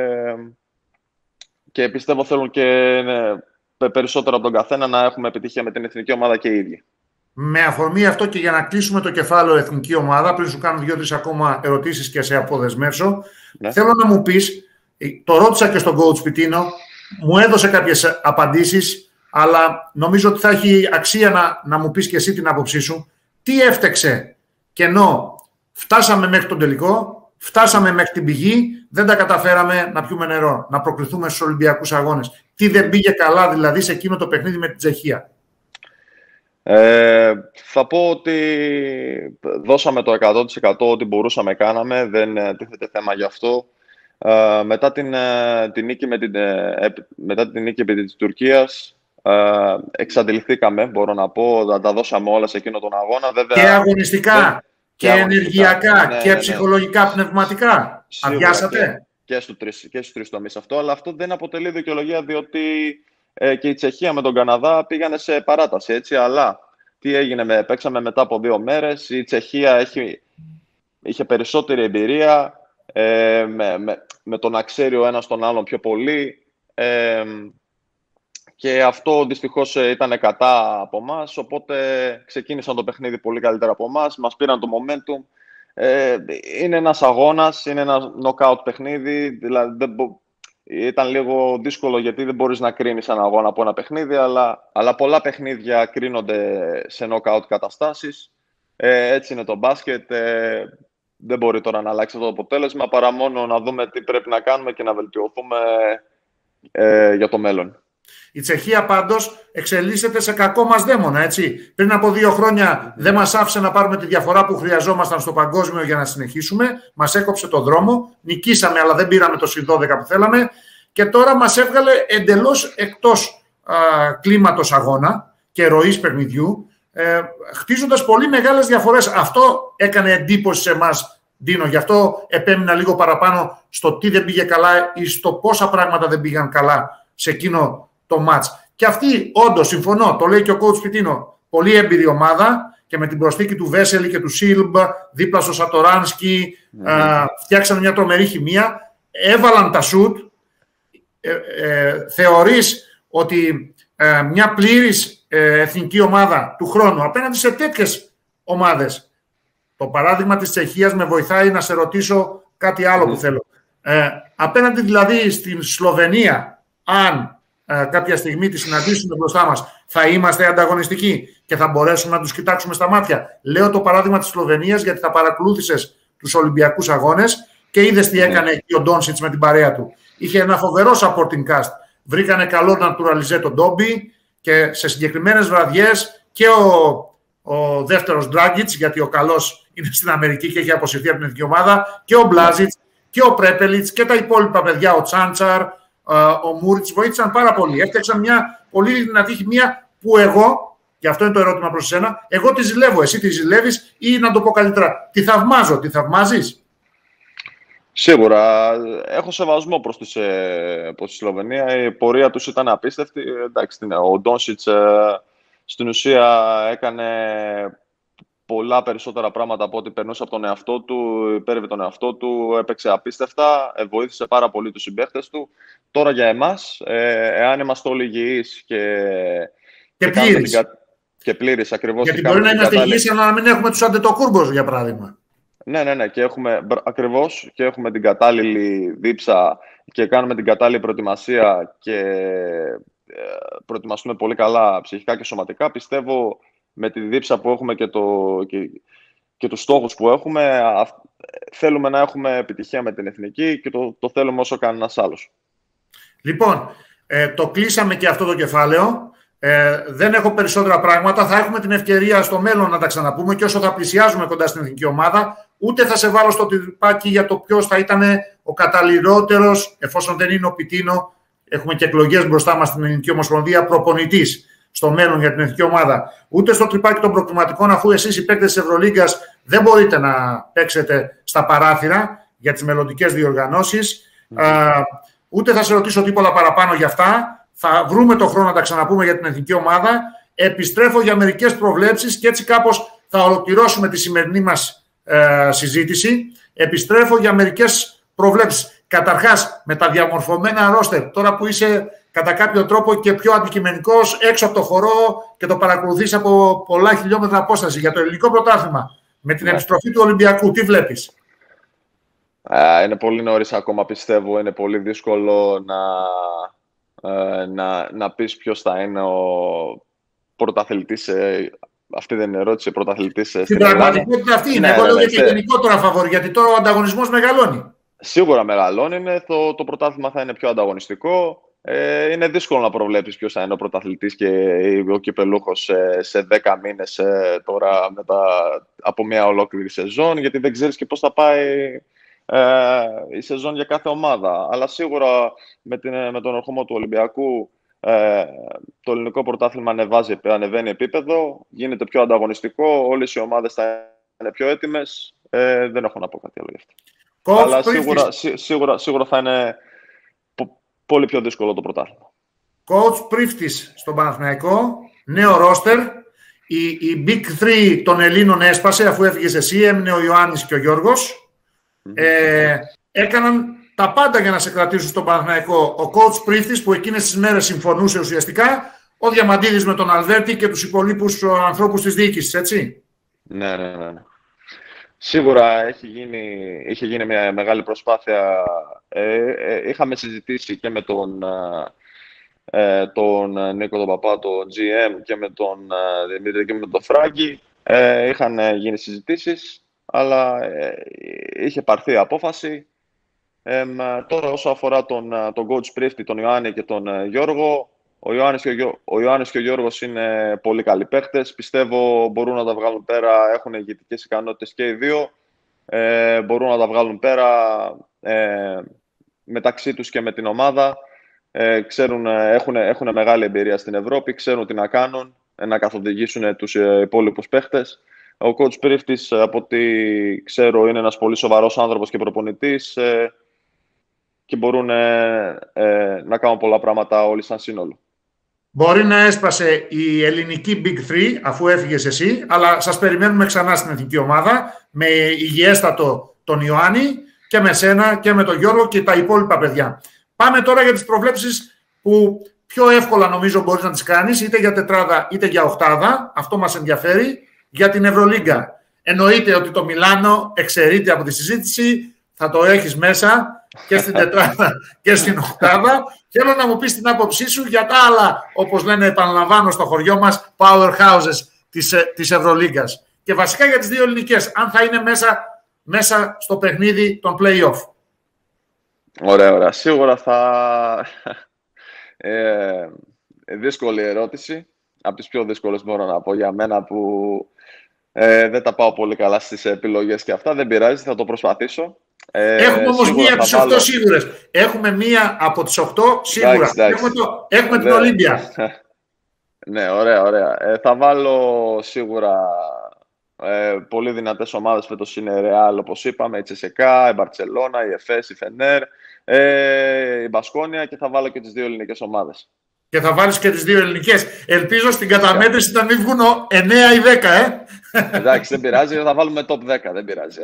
Και πιστεύω θέλουν και περισσότερο από τον καθένα να έχουμε επιτυχία με την εθνική ομάδα και οι ίδιοι. Με αφορμή αυτό και για να κλείσουμε το κεφάλαιο εθνική ομάδα, πριν σου κάνω 2-3 ακόμα ερωτήσεις και σε αποδεσμεύσω, θέλω να μου πεις, το ρώτησα και στον coach Πιτίνο, μου έδωσε κάποιες απαντήσεις, αλλά νομίζω ότι θα έχει αξία να μου πεις και εσύ την άποψή σου. Τι έφτεξε και ενώ φτάσαμε μέχρι τον τελικό, φτάσαμε μέχρι την πηγή, δεν τα καταφέραμε να πιούμε νερό, να προκριθούμε στους Ολυμπιακούς Αγώνες. Τι δεν πήγε καλά δηλαδή σε εκείνο το παιχνίδι με την Τσεχία? Θα πω ότι δώσαμε το 100% ό,τι μπορούσαμε, κάναμε, δεν τίθεται θέμα γι' αυτό. Μετά την νίκη επί της Τουρκίας, εξαντληθήκαμε, μπορώ να πω, τα δώσαμε όλα σε εκείνο τον αγώνα. Βέβαια, και αγωνιστικά, και ενεργειακά, και ψυχολογικά, πνευματικά. Αδειάσατε. Και στους τρεις τομείς αυτό, αλλά αυτό δεν αποτελεί δικαιολογία, διότι και η Τσεχία με τον Καναδά πήγανε σε παράταση, έτσι, αλλά τι έγινε, παίξαμε μετά από 2 μέρες, η Τσεχία είχε περισσότερη εμπειρία, με το να ξέρει ο ένας τον άλλον πιο πολύ, και αυτό δυστυχώς ήταν κατά από εμάς, οπότε ξεκίνησαν το παιχνίδι πολύ καλύτερα από εμάς, μας πήραν το momentum. Είναι ένας αγώνας, είναι ένα knockout παιχνίδι, δηλαδή ήταν λίγο δύσκολο γιατί δεν μπορείς να κρίνεις ένα αγώνα από ένα παιχνίδι, αλλά πολλά παιχνίδια κρίνονται σε knockout καταστάσεις. Έτσι είναι το μπάσκετ. Δεν μπορεί τώρα να αλλάξει αυτό το αποτέλεσμα, παρά μόνο να δούμε τι πρέπει να κάνουμε και να βελτιωθούμε για το μέλλον. Η Τσεχία πάντως εξελίσσεται σε κακό μας δαίμονα, έτσι. Πριν από 2 χρόνια δεν μας άφησε να πάρουμε τη διαφορά που χρειαζόμασταν στο παγκόσμιο για να συνεχίσουμε. Μας έκοψε το δρόμο, νικήσαμε αλλά δεν πήραμε το συν 12 που θέλαμε και τώρα μας έβγαλε εντελώς εκτός κλίματος αγώνα και ροής παιχνιδιού, χτίζοντας πολύ μεγάλες διαφορές. Αυτό έκανε εντύπωση σε εμάς, Ντίνο, γι' αυτό επέμεινα λίγο παραπάνω στο τι δεν πήγε καλά ή στο πόσα πράγματα δεν πήγαν καλά σε εκείνο το μάτς. Και αυτή, όντως, συμφωνώ, το λέει και ο coach Πιτίνο, πολύ έμπειρη ομάδα και με την προσθήκη του Βέσελη και του Σίλμπ δίπλα στο Σατοράνσκι, φτιάξαν μια τρομερή χημεία, έβαλαν τα σουτ. Θεωρείς ότι μια πλήρης εθνική ομάδα του χρόνου απέναντι σε τέτοιες ομάδες, το παράδειγμα της Τσεχίας με βοηθάει να σε ρωτήσω κάτι άλλο που θέλω. Απέναντι δηλαδή στην Σλοβενία, αν κάποια στιγμή τη συναντήσουμε μπροστά μας, θα είμαστε ανταγωνιστικοί και θα μπορέσουμε να τους κοιτάξουμε στα μάτια? Λέω το παράδειγμα της Σλοβενίας γιατί θα παρακολούθησες τους Ολυμπιακούς Αγώνες και είδες τι έκανε εκεί ο Ντόνσιτς με την παρέα του. Είχε ένα φοβερό supporting cast. Βρήκανε καλό naturalize τον Ντόμπι και σε συγκεκριμένες βραδιές και ο δεύτερος Dragic, γιατί ο καλός είναι στην Αμερική και έχει αποσυρθεί από την εθνική ομάδα, και ο Μπλάζιτς και ο Πρέπελιτς και τα υπόλοιπα παιδιά, ο Τσάντσαρ, ο Μούριτς, βοήθησαν πάρα πολύ. Έφτιαξαν μια πολύ δυνατή χημεία που εγώ, και αυτό είναι το ερώτημα προς εσένα, εγώ τη ζηλεύω. Εσύ τη ζηλεύεις ή, να το πω καλύτερα, τη θαυμάζω. Τη θαυμάζεις? Σίγουρα. Έχω σεβασμό προς τη Σλοβενία. Η πορεία τους ήταν απίστευτη. Εντάξει, ο Ντόνσιτς στην ουσία έκανε πολλά περισσότερα πράγματα από ό,τι περνούσε από τον εαυτό του, υπέρευε τον εαυτό του, έπαιξε απίστευτα, βοήθησε πάρα πολύ τους συμπαίχτες του. Τώρα για εμάς, εάν είμαστε όλοι υγιείς και πλήρης ακριβώς. Γιατί μπορεί να είμαστε υγιείς αλλά να μην έχουμε τους Αντετοκούρμπος, για παράδειγμα. Ναι, και έχουμε την κατάλληλη δίψα και κάνουμε την κατάλληλη προετοιμασία και προετοιμαστούμε πολύ καλά ψυχικά και σωματικά. Πιστεύω με τη δίψα που έχουμε και τους στόχους που έχουμε, θέλουμε να έχουμε επιτυχία με την εθνική και το θέλουμε όσο κανένας άλλος. Λοιπόν, το κλείσαμε και αυτό το κεφάλαιο. Δεν έχω περισσότερα πράγματα. Θα έχουμε την ευκαιρία στο μέλλον να τα ξαναπούμε και όσο θα πλησιάζουμε κοντά στην εθνική ομάδα, ούτε θα σε βάλω στο τρυπάκι για το ποιος θα ήταν ο καταλληλότερος, εφόσον δεν είναι ο Πιτίνο. Έχουμε και εκλογές μπροστά μας στην Ελληνική Ομοσπονδία, προπονητής στο μέλλον για την εθνική ομάδα. Ούτε στο τρυπάκι των προκληματικών, αφού εσείς οι παίκτες της Ευρωλίγκας δεν μπορείτε να παίξετε στα παράθυρα για τις μελλοντικές διοργανώσεις. Ούτε θα σε ρωτήσω τίποτα παραπάνω για αυτά. Θα βρούμε το χρόνο να τα ξαναπούμε για την εθνική ομάδα. Επιστρέφω για μερικές προβλέψεις και έτσι κάπως θα ολοκληρώσουμε τη σημερινή μας συζήτηση. Επιστρέφω για μερικές προβλέψεις. Καταρχάς, με τα διαμορφωμένα ρόστερ, τώρα που είσαι κατά κάποιο τρόπο και πιο αντικειμενικός έξω από το χορό και το παρακολουθείς από πολλά χιλιόμετρα απόσταση για το ελληνικό πρωτάθλημα, με την επιστροφή του Ολυμπιακού, τι βλέπεις? Είναι πολύ νωρίς ακόμα, πιστεύω. Είναι πολύ δύσκολο να πεις ποιος θα είναι ο πρωταθλητής. Αυτή δεν είναι ερώτηση, πρωταθλητής στην πραγματικότητα αυτή είναι. Εγώ λέω για το γενικότερα φαβορί, γιατί τώρα ο ανταγωνισμός μεγαλώνει. Σίγουρα μεγαλώνει. Το πρωτάθλημα θα είναι πιο ανταγωνιστικό. Είναι δύσκολο να προβλέψεις ποιος θα είναι ο πρωταθλητής και ο κυπελούχος σε 10 μήνες τώρα από μια ολόκληρη σεζόν, γιατί δεν ξέρεις και πώς θα πάει η σεζόν για κάθε ομάδα. Αλλά σίγουρα με τον ερχομό του Ολυμπιακού το ελληνικό πρωτάθλημα ανεβαίνει επίπεδο, γίνεται πιο ανταγωνιστικό, όλες οι ομάδες θα είναι πιο έτοιμες. Δεν έχω να πω κάτι άλλο γι' αυτό. Αλλά σίγουρα θα είναι πολύ πιο δύσκολο το πρωτάθλημα. Coach Πρίφτης στον Παναθηναϊκό, νέο ρόστερ. Η Big 3 των Ελλήνων έσπασε αφού έφυγες εσύ, έμεινε ο Ιωάννης και ο Γιώργος. Έκαναν τα πάντα για να σε κρατήσουν στον Παναθηναϊκό. Ο coach Πρίφτης που εκείνες τις μέρες συμφωνούσε ουσιαστικά, ο Διαμαντίδης με τον Αλβέρτη και τους υπολείπους ανθρώπους της διοίκησης, έτσι. Ναι. Σίγουρα είχε γίνει μια μεγάλη προσπάθεια. Είχαμε συζητήσει και με τον Νίκο τον Παπά, τον GM, και με τον Δημήτρη και με τον Φράγκη. Είχαν γίνει συζητήσεις, αλλά είχε πάρθει απόφαση. Τώρα όσο αφορά τον coach Πρίφτη, τον Ιωάννη και τον Γιώργο, ο Ιωάννης και ο Γιώργος είναι πολύ καλοί παίχτες. Πιστεύω μπορούν να τα βγάλουν πέρα, έχουν ηγετικές ικανότητες και οι δύο. Μπορούν να τα βγάλουν πέρα μεταξύ τους και με την ομάδα. Έχουν μεγάλη εμπειρία στην Ευρώπη, ξέρουν τι να κάνουν, να καθοδηγήσουν τους υπόλοιπους παίχτες. Ο coach Πρίφτης, από ό,τι ξέρω, είναι ένας πολύ σοβαρός άνθρωπος και προπονητής και μπορούν να κάνουν πολλά πράγματα όλοι σαν σύνολο. Μπορεί να έσπασε η ελληνική Big 3 αφού έφυγες εσύ, αλλά σας περιμένουμε ξανά στην εθνική ομάδα με υγιέστατο τον Ιωάννη και με σένα και με τον Γιώργο και τα υπόλοιπα παιδιά. Πάμε τώρα για τις προβλέψεις που πιο εύκολα νομίζω μπορείς να τις κάνεις, είτε για τετράδα είτε για οχτάδα. Αυτό μας ενδιαφέρει. Για την Ευρωλίγκα. Εννοείται ότι το Μιλάνο εξαιρείται από τη συζήτηση, θα το έχεις μέσα και στην τετράδα και στην οχτάδα. Θέλω να μου πεις την άποψή σου για τα άλλα, όπως λένε, επαναλαμβάνω στο χωριό μας, powerhouses της Ευρωλίγκας. Και βασικά για τις δύο ελληνικές, αν θα είναι μέσα στο παιχνίδι των play-off. Ωραία. Σίγουρα δύσκολη ερώτηση. Από τις πιο δύσκολες μπορώ να πω για μένα, που δεν τα πάω πολύ καλά στις επιλογές και αυτά. Δεν πειράζει, θα το προσπαθήσω. Έχουμε όμως μία από τις 8 σίγουρες. Έχουμε μία από τις 8 σίγουρα. Έχουμε την Ολύμπια. Ναι, ωραία. Θα βάλω σίγουρα πολύ δυνατές ομάδες φέτος. Είναι Ρεάλ, όπως είπαμε, η Τσεσεκά, η Μπαρτσελώνα, η Εφές, η Φενέρ, η Μπασκόνια, και θα βάλω και τις 2 ελληνικές ομάδες. Και θα βάλεις και τις 2 ελληνικές. Ελπίζω στην καταμέτρηση να μην βγουν 9 ή 10, Εντάξει, δεν πειράζει, θα βάλουμε top 10, δεν πειράζει.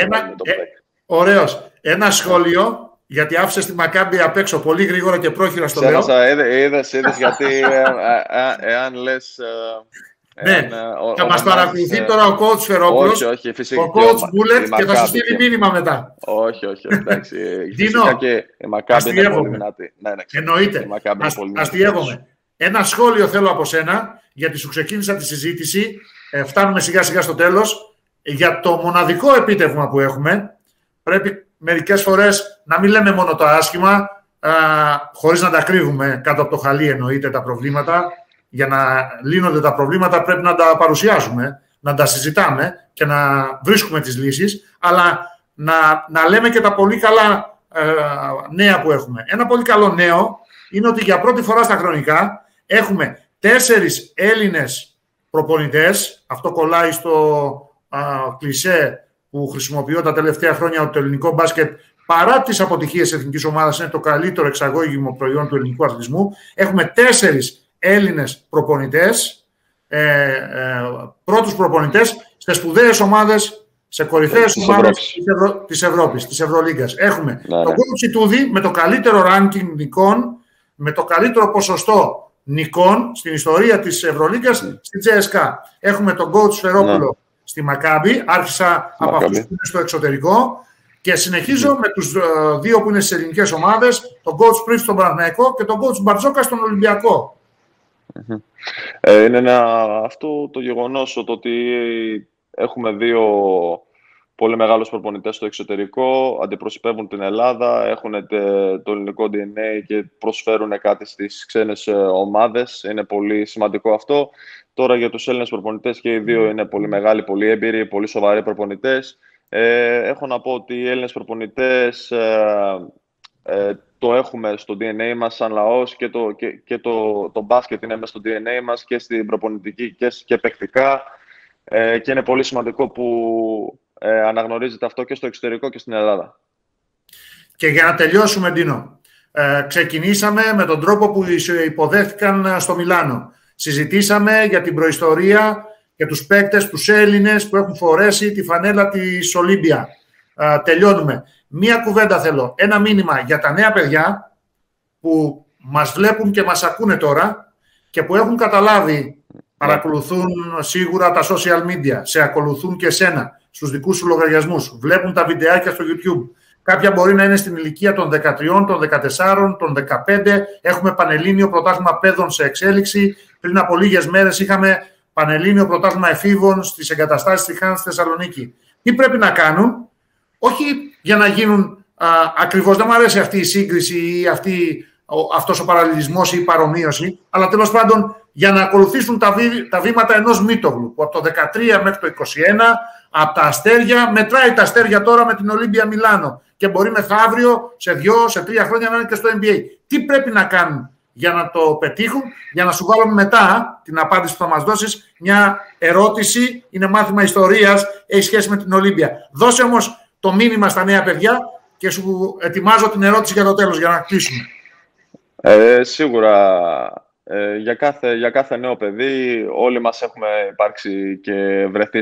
Ωραίος. Ένα σχόλιο, γιατί άφησες τη Μακάμπη απ' έξω πολύ γρήγορα και πρόχειρα στο λέω. Είδες, γιατί εάν λες... Ναι, θα μας παρακολουθεί τώρα ο coach Φερόπουλος, όχι, φυσικά, ο coach Μπούλετ, και θα σου στείλει μήνυμα μετά. Όχι, εντάξει. Φυσικά και η Μακάμπη είναι πολύ δυνατή. Εννοείται. Αστειεύομαι. Ένα σχόλιο θέλω από σένα, γιατί σου ξεκίνησα τη συζήτηση. Φτάνουμε σιγά σιγά στο τέλος. Για το μοναδικό επίτευγμα που έχουμε, πρέπει μερικές φορές να μην λέμε μόνο το άσχημα, χωρίς να τα κρύβουμε κάτω από το χαλί, εννοείται, τα προβλήματα. Για να λύνονται τα προβλήματα πρέπει να τα να τα συζητάμε και να βρίσκουμε τις λύσεις, αλλά να λέμε και τα πολύ καλά νέα που έχουμε. Ένα πολύ καλό νέο είναι ότι για πρώτη φορά στα χρονικά έχουμε 4 Έλληνες προπονητές. Αυτό κολλάει στο κλισέ που χρησιμοποιώ τα τελευταία χρόνια, ότι το ελληνικό μπάσκετ, παρά τις αποτυχίες της εθνικής ομάδας, είναι το καλύτερο εξαγώγημο προϊόν του ελληνικού αθλητισμού. Έχουμε 4 Έλληνες προπονητές, πρώτους προπονητές σε σπουδαίες ομάδες, σε κορυφαίες ομάδες της Ευρώπης, της Ευρωλίγκας. Έχουμε τον coach Ιτούδη με το καλύτερο ranking νικών, με το καλύτερο ποσοστό νικών στην ιστορία της Ευρωλίγκας στη CSKA. Έχουμε τον coach Φερόπουλο στη Μακάμπη, άρχισα από αυτούς που είναι στο εξωτερικό, και συνεχίζω με τους 2 που είναι στις ελληνικές ομάδες, τον coach Πρίφ στον Παναθηναϊκό και τον coach Μπαρτζόκα στον Ολυμπιακό. Είναι αυτό το γεγονός ότι έχουμε 2 πολύ μεγάλους προπονητές στο εξωτερικό, αντιπροσωπεύουν την Ελλάδα, έχουν το ελληνικό DNA και προσφέρουν κάτι στις ξένες ομάδες. Είναι πολύ σημαντικό αυτό. Τώρα για τους Έλληνες προπονητές, και οι 2 είναι πολύ μεγάλοι, πολύ έμπειροι, πολύ σοβαροί προπονητές. Έχω να πω ότι οι Έλληνες προπονητές το έχουμε στο DNA μας σαν λαός, και το μπάσκετ είναι μέσα στο DNA μας και στην προπονητική και παικτικά, και είναι πολύ σημαντικό που αναγνωρίζεται αυτό και στο εξωτερικό και στην Ελλάδα. Και για να τελειώσουμε, Ντίνο, ξεκινήσαμε με τον τρόπο που υποδέχτηκαν στο Μιλάνο. Συζητήσαμε για την προϊστορία και τους παίκτες, τους Έλληνες που έχουν φορέσει τη φανέλα της Ολύμπια. Τελειώνουμε. Μία κουβέντα θέλω, ένα μήνυμα για τα νέα παιδιά που μας βλέπουν και μας ακούνε τώρα και που έχουν καταλάβει, παρακολουθούν σίγουρα τα social media, σε ακολουθούν και εσένα στους δικούς σου λογαριασμούς, βλέπουν τα βιντεάκια στο YouTube. Κάποια μπορεί να είναι στην ηλικία των 13, των 14, των 15. Έχουμε πανελλήνιο πρωτάθλημα παιδών σε εξέλιξη. Πριν από λίγες μέρες είχαμε πανελλήνιο πρωτάθλημα εφήβων στις εγκαταστάσεις της Χάνς στη Θεσσαλονίκη. Τι πρέπει να κάνουν? Όχι για να γίνουν ακριβώς, δεν μου αρέσει αυτή η σύγκριση ή αυτός ο παραλληλισμός ή η παρομοίωση, αλλά τέλος πάντων για να ακολουθήσουν τα βήματα ενός Μίτογλου, που από το 2013 μέχρι το 2021, από τα αστέρια, μετράει τα αστέρια τώρα με την Ολύμπια Μιλάνο και μπορεί μεθαύριο, σε 2, σε 3 χρόνια να είναι και στο NBA. Τι πρέπει να κάνουν για να το πετύχουν? Για να σου βάλουμε μετά την απάντηση που θα μας δώσεις, μια ερώτηση, είναι μάθημα ιστορίας, έχει σχέση με την Ολύμπια. Δώσε όμως το μήνυμα στα νέα παιδιά και σου ετοιμάζω την ερώτηση για το τέλος, για να κλείσουμε. Σίγουρα, για κάθε νέο παιδί, όλοι μας έχουμε υπάρξει και βρεθεί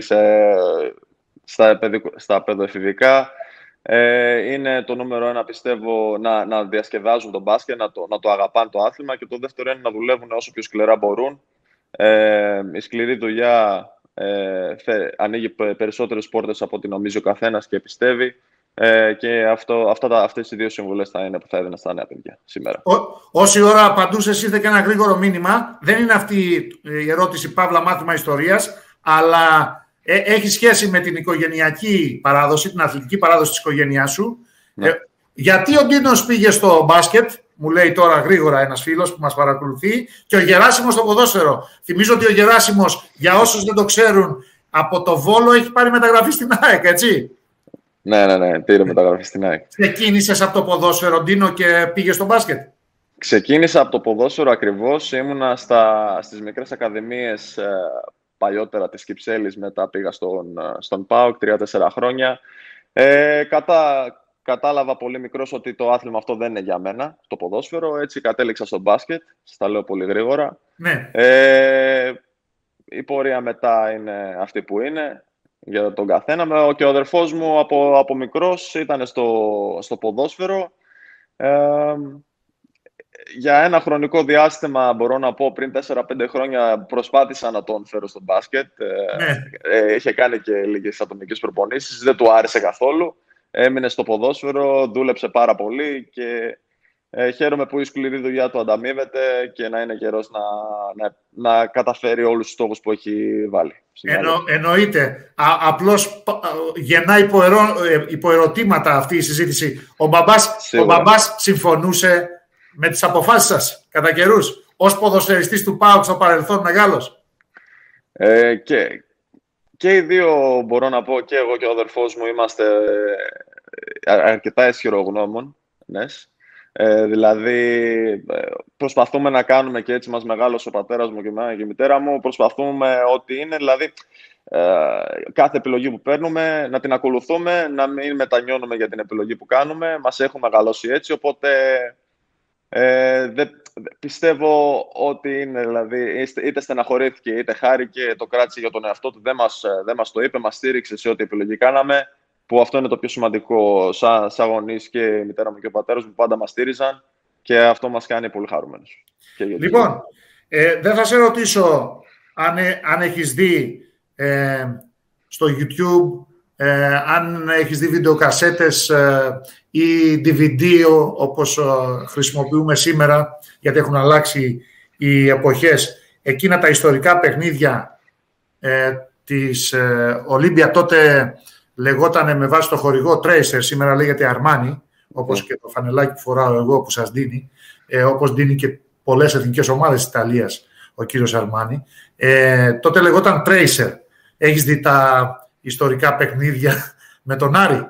στα παιδοεφηβικά. Είναι το νούμερο 1, πιστεύω, να διασκεδάζουν τον μπάσκετ, να το αγαπάνε το άθλημα, και το δεύτερο είναι να δουλεύουν όσο πιο σκληρά μπορούν. Η σκληρή δουλειά ανοίγει περισσότερες πόρτες από ό,τι νομίζει ο καθένας και πιστεύει. Και αυτές οι 2 συμβουλές θα είναι που θα έδινα στα νέα παιδιά σήμερα. Όση ώρα απαντούσες ήρθε και ένα γρήγορο μήνυμα. Δεν είναι αυτή η ερώτηση παύλα μάθημα ιστορίας, αλλά έχει σχέση με την οικογενειακή παράδοση, την αθλητική παράδοση της οικογένειάς σου. Γιατί ο Ντίνος πήγε στο μπάσκετ μου λέει τώρα γρήγορα ένας φίλος που μας παρακολουθεί, και ο Γεράσιμος στο ποδόσφαιρο. Θυμίζω ότι ο Γεράσιμος, για όσους δεν το ξέρουν, από το Βόλο έχει πάρει μεταγραφή στην ΑΕΚ, έτσι. Ναι, πήρε μεταγραφή στην ΑΕΚ. Ξεκίνησες από το ποδόσφαιρο, Ντίνο, και πήγες στο μπάσκετ? Ξεκίνησα από το ποδόσφαιρο ακριβώς. Ήμουνα στις μικρές ακαδημίες παλιότερα της Κυψέλης, μετά πήγα στον ΠΑΟΚ 3-4 χρόνια. Κατάλαβα πολύ μικρός ότι το άθλημα αυτό δεν είναι για μένα, το ποδόσφαιρο. Έτσι κατέληξα στο μπάσκετ, στα λέω πολύ γρήγορα. Ναι. Η πορεία μετά είναι αυτή που είναι για τον καθένα. Και ο αδερφός μου από μικρός ήταν στο ποδόσφαιρο. Για ένα χρονικό διάστημα, μπορώ να πω, πριν 4-5 χρόνια προσπάθησα να τον φέρω στο μπάσκετ. Είχε κάνει και λίγες ατομικές προπονήσεις, δεν του άρεσε καθόλου. Έμεινε στο ποδόσφαιρο, δούλεψε πάρα πολύ και χαίρομαι που η σκληρή δουλειά του ανταμείβεται και να είναι καιρός να καταφέρει όλους τους στόχους που έχει βάλει. Εννοείται. Απλώς γεννά υποερωτήματα αυτή η συζήτηση. Ο μπαμπάς συμφωνούσε με τις αποφάσεις σας κατά καιρούς, ως ποδοσφαιριστής του ΠΑΟΚ στο παρελθόν μεγάλος? Και οι δύο, μπορώ να πω, και εγώ και ο αδερφός μου είμαστε αρκετά αισιρογνώμονες. Δηλαδή, προσπαθούμε να κάνουμε, και έτσι μας μεγάλωσε ο πατέρας μου και η μητέρα μου, προσπαθούμε ό,τι είναι, δηλαδή κάθε επιλογή που παίρνουμε να την ακολουθούμε, να μην μετανιώνουμε για την επιλογή που κάνουμε. Μας έχουν μεγαλώσει έτσι, οπότε πιστεύω ότι είναι, δηλαδή, είτε στεναχωρήθηκε είτε χάρηκε, το κράτησε για τον εαυτό του, δεν μας το είπε, μας στήριξε σε ό,τι επιλογή κάναμε, που αυτό είναι το πιο σημαντικό. Σαν γονείς, και η μητέρα μου και ο πατέρας μου πάντα μας στήριζαν και αυτό μας κάνει πολύ χαρούμενους. Λοιπόν, δεν θα σε ρωτήσω αν έχεις δει στο YouTube, αν έχεις δει βιντεοκασέτες ή DVD όπως χρησιμοποιούμε σήμερα, γιατί έχουν αλλάξει οι εποχές, εκείνα τα ιστορικά παιχνίδια της Ολύμπια. Τότε λεγότανε με βάση το χορηγό Tracer, σήμερα λέγεται Armani, όπως και το φανελάκι που φοράω εγώ που σας δίνει, όπως δίνει και πολλές εθνικές ομάδες της Ιταλίας ο κύριος Armani. Τότε λεγόταν Tracer. Έχεις δει τα ιστορικά παιχνίδια με τον Άρη?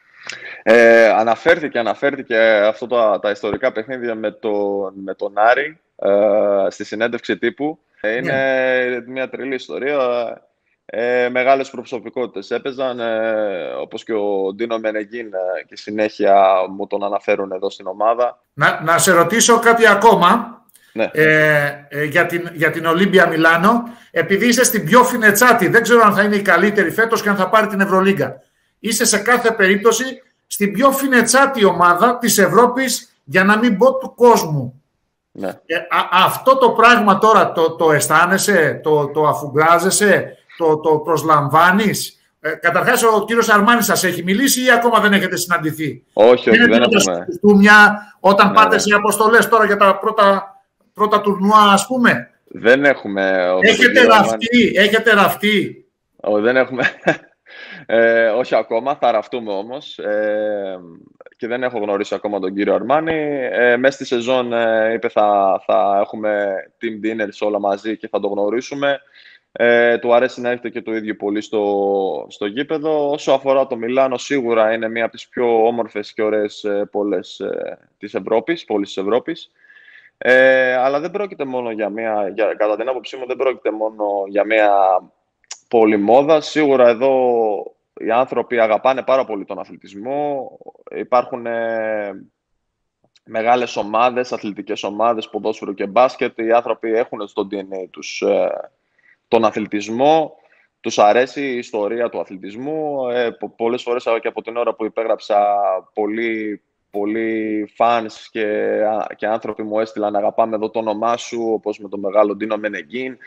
Αναφέρθηκε αυτό τα ιστορικά παιχνίδια με τον Άρη στη συνέντευξη τύπου. Είναι μια τρελή ιστορία. Μεγάλες προσωπικότητες έπαιζαν, όπως και ο Ντίνο Μενεγκίν, και συνέχεια μου τον αναφέρουν εδώ στην ομάδα. Να σε ρωτήσω κάτι ακόμα. Ναι. Για την Ολύμπια Μιλάνο, επειδή είσαι στην πιο φινετσάτη, δεν ξέρω αν θα είναι η καλύτερη φέτος και αν θα πάρει την Ευρωλίγκα. Είσαι σε κάθε περίπτωση στην πιο φινετσάτη ομάδα της Ευρώπης, για να μην πω του κόσμου. Ναι. Αυτό το πράγμα τώρα το αισθάνεσαι, το αφουγκράζεσαι, το προσλαμβάνεις? Καταρχάς, ο κύριος Αρμάνης σας έχει μιλήσει ή ακόμα δεν έχετε συναντηθεί? Όχι, δεν έχουμε. Όταν πάτε σε αποστολές τώρα για τα πρώτα τουρνουά, ας πούμε. Δεν έχουμε. Έχετε ραφτεί? Δεν έχουμε. Όχι ακόμα, θα ραφτούμε όμως. Και δεν έχω γνωρίσει ακόμα τον κύριο Αρμάνη. Μέσα στη σεζόν είπε θα έχουμε team dinners όλα μαζί και θα το γνωρίσουμε. Του αρέσει να έρχεται και το ίδιο πολύ στο γήπεδο. Όσο αφορά το Μιλάνο, σίγουρα είναι μία από τις πιο όμορφες και ωραίες πόλεις της Ευρώπης. Αλλά δεν πρόκειται μόνο κατά την άποψή μου, δεν πρόκειται μόνο για μία πόλη μόδας. Σίγουρα εδώ οι άνθρωποι αγαπάνε πάρα πολύ τον αθλητισμό. Υπάρχουν μεγάλες ομάδες, αθλητικές ομάδες, ποδόσφαιρο και μπάσκετ. Οι άνθρωποι έχουν στο DNA τους τον αθλητισμό. Τους αρέσει η ιστορία του αθλητισμού. Πολλές φορές και από την ώρα που υπέγραψα, πολλοί φανς και άνθρωποι μου έστειλαν «Αγαπάμε εδώ το όνομά σου», όπως με τον μεγάλο Ντίνο Μενεγκίν.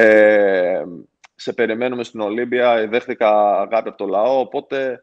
Σε περιμένουμε στην Ολύμπια, δέχτηκα αγάπη από το λαό, οπότε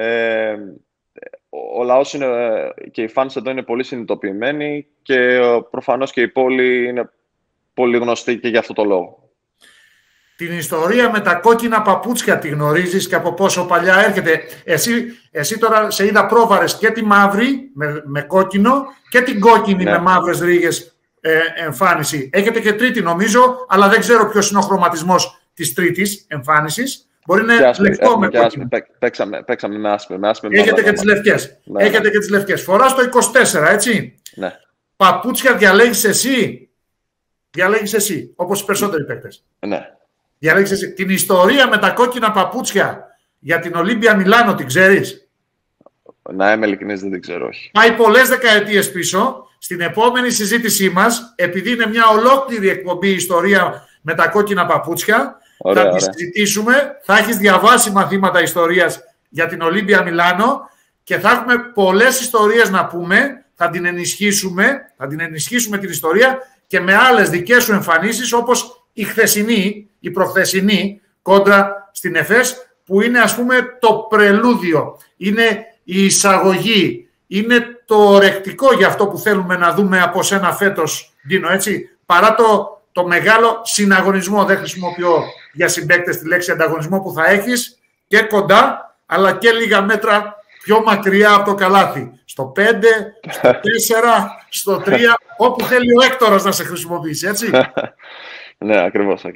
ο λαός και οι φανς εδώ είναι πολύ συνειδητοποιημένοι και προφανώς και η πόλη είναι πολύ γνωστή και για αυτό το λόγο. Την ιστορία με τα κόκκινα παπούτσια τη γνωρίζεις και από πόσο παλιά έρχεται? Εσύ τώρα σε είδα πρόβαρες και τη μαύρη με κόκκινο και την κόκκινη με μαύρες ρίγες εμφάνιση. Έχετε και τρίτη νομίζω, αλλά δεν ξέρω ποιος είναι ο χρωματισμός της τρίτης εμφάνισης. Μπορεί να είναι λευκό με κόκκινο. Παίξαμε με άσπρη. Έχετε και τις λευκές. Έχετε και τις λευκές. Φοράς το 24, έτσι. Ναι. Παπούτσια διαλέγεις εσύ. Διαλέγεις εσύ, όπως οι περισσότεροι παίκτες. Ναι. Διαλέγεις εσύ. Την ιστορία με τα κόκκινα παπούτσια για την Ολύμπια Μιλάνο την ξέρεις? Να είμαι ειλικρινής, δεν την ξέρω, όχι. Πάει πολλές δεκαετίες πίσω. Στην επόμενη συζήτησή μας, επειδή είναι μια ολόκληρη εκπομπή ιστορία με τα κόκκινα παπούτσια, θα τη συζητήσουμε. Θα έχεις διαβάσει μαθήματα ιστορίας για την Ολύμπια Μιλάνο και θα έχουμε πολλές ιστορίες να πούμε. Θα την ενισχύσουμε την ιστορία και με άλλες δικές σου εμφανίσεις, όπως η χθεσινή, η προχθεσινή κόντρα στην ΕΦΕΣ, που είναι ας πούμε το πρελούδιο, είναι η εισαγωγή, είναι το ορεκτικό για αυτό που θέλουμε να δούμε από σένα φέτος, Ντίνο, έτσι, παρά το μεγάλο συναγωνισμό. Δεν χρησιμοποιώ για συμπαίκτες τη λέξη ανταγωνισμό που θα έχεις και κοντά, αλλά και λίγα μέτρα πιο μακριά από το καλάθι. Στο 5, στο 4, στο 3, όπου θέλει ο Έκτορας να σε χρησιμοποιήσει, έτσι. Ναι, ακριβώς.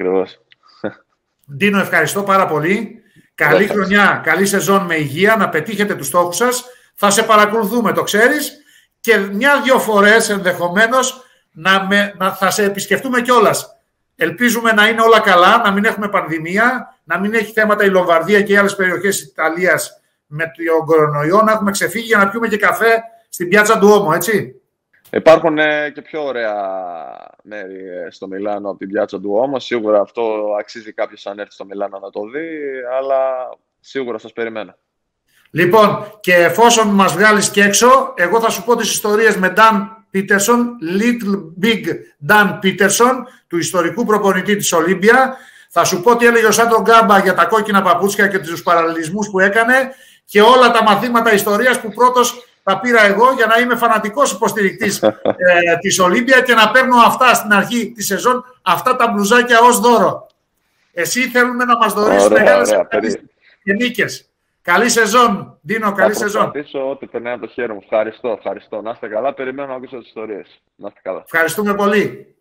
Ντίνο, ευχαριστώ πάρα πολύ. Καλή χρονιά, καλή σεζόν με υγεία, να πετύχετε τους στόχους σας. Θα σε παρακολουθούμε, το ξέρεις. Και μια-δυο φορές ενδεχομένως θα σε επισκεφτούμε κιόλας. Ελπίζουμε να είναι όλα καλά, να μην έχουμε πανδημία, να μην έχει θέματα η Λομβαρδία και οι άλλες περιοχές της Ιταλίας με τον κορονοϊό, να έχουμε ξεφύγει για να πιούμε και καφέ στην πιάτσα του Όμο, έτσι. Υπάρχουν και πιο ωραία μέρη στο Μιλάνο από την πιάτσα του Όμο. Σίγουρα αυτό αξίζει κάποιος αν έρθει στο Μιλάνο να το δει, αλλά σίγουρα σας περιμένω. Λοιπόν, και εφόσον μας βγάλεις και έξω, εγώ θα σου πω τις ιστορίες με Dan Peterson, Little Big Dan Peterson, του ιστορικού προπονητή της Ολύμπια. Θα σου πω τι έλεγε ο Σάντρο Γκάμπα για τα κόκκινα παπούτσια και τους παραλληλισμούς που έκανε και όλα τα μαθήματα ιστορίας που πρώτος τα πήρα εγώ για να είμαι φανατικός υποστηρικτής της Ολύμπια και να παίρνω αυτά στην αρχή της σεζόν, αυτά τα μπλουζάκια ως δώρο. Εσύ θέλουμε να μας δωρήσεις μεγάλες ευχαριστήσεις και νίκες. Καλή σεζόν, Ντίνο, καλή σεζόν. Θα προσπαθήσω ό,τι περνάει από το χέρι μου. Ευχαριστώ. Να είστε καλά, περιμένω να ακούσω τις ιστορίες. Να είστε καλά. Ευχαριστούμε πολύ.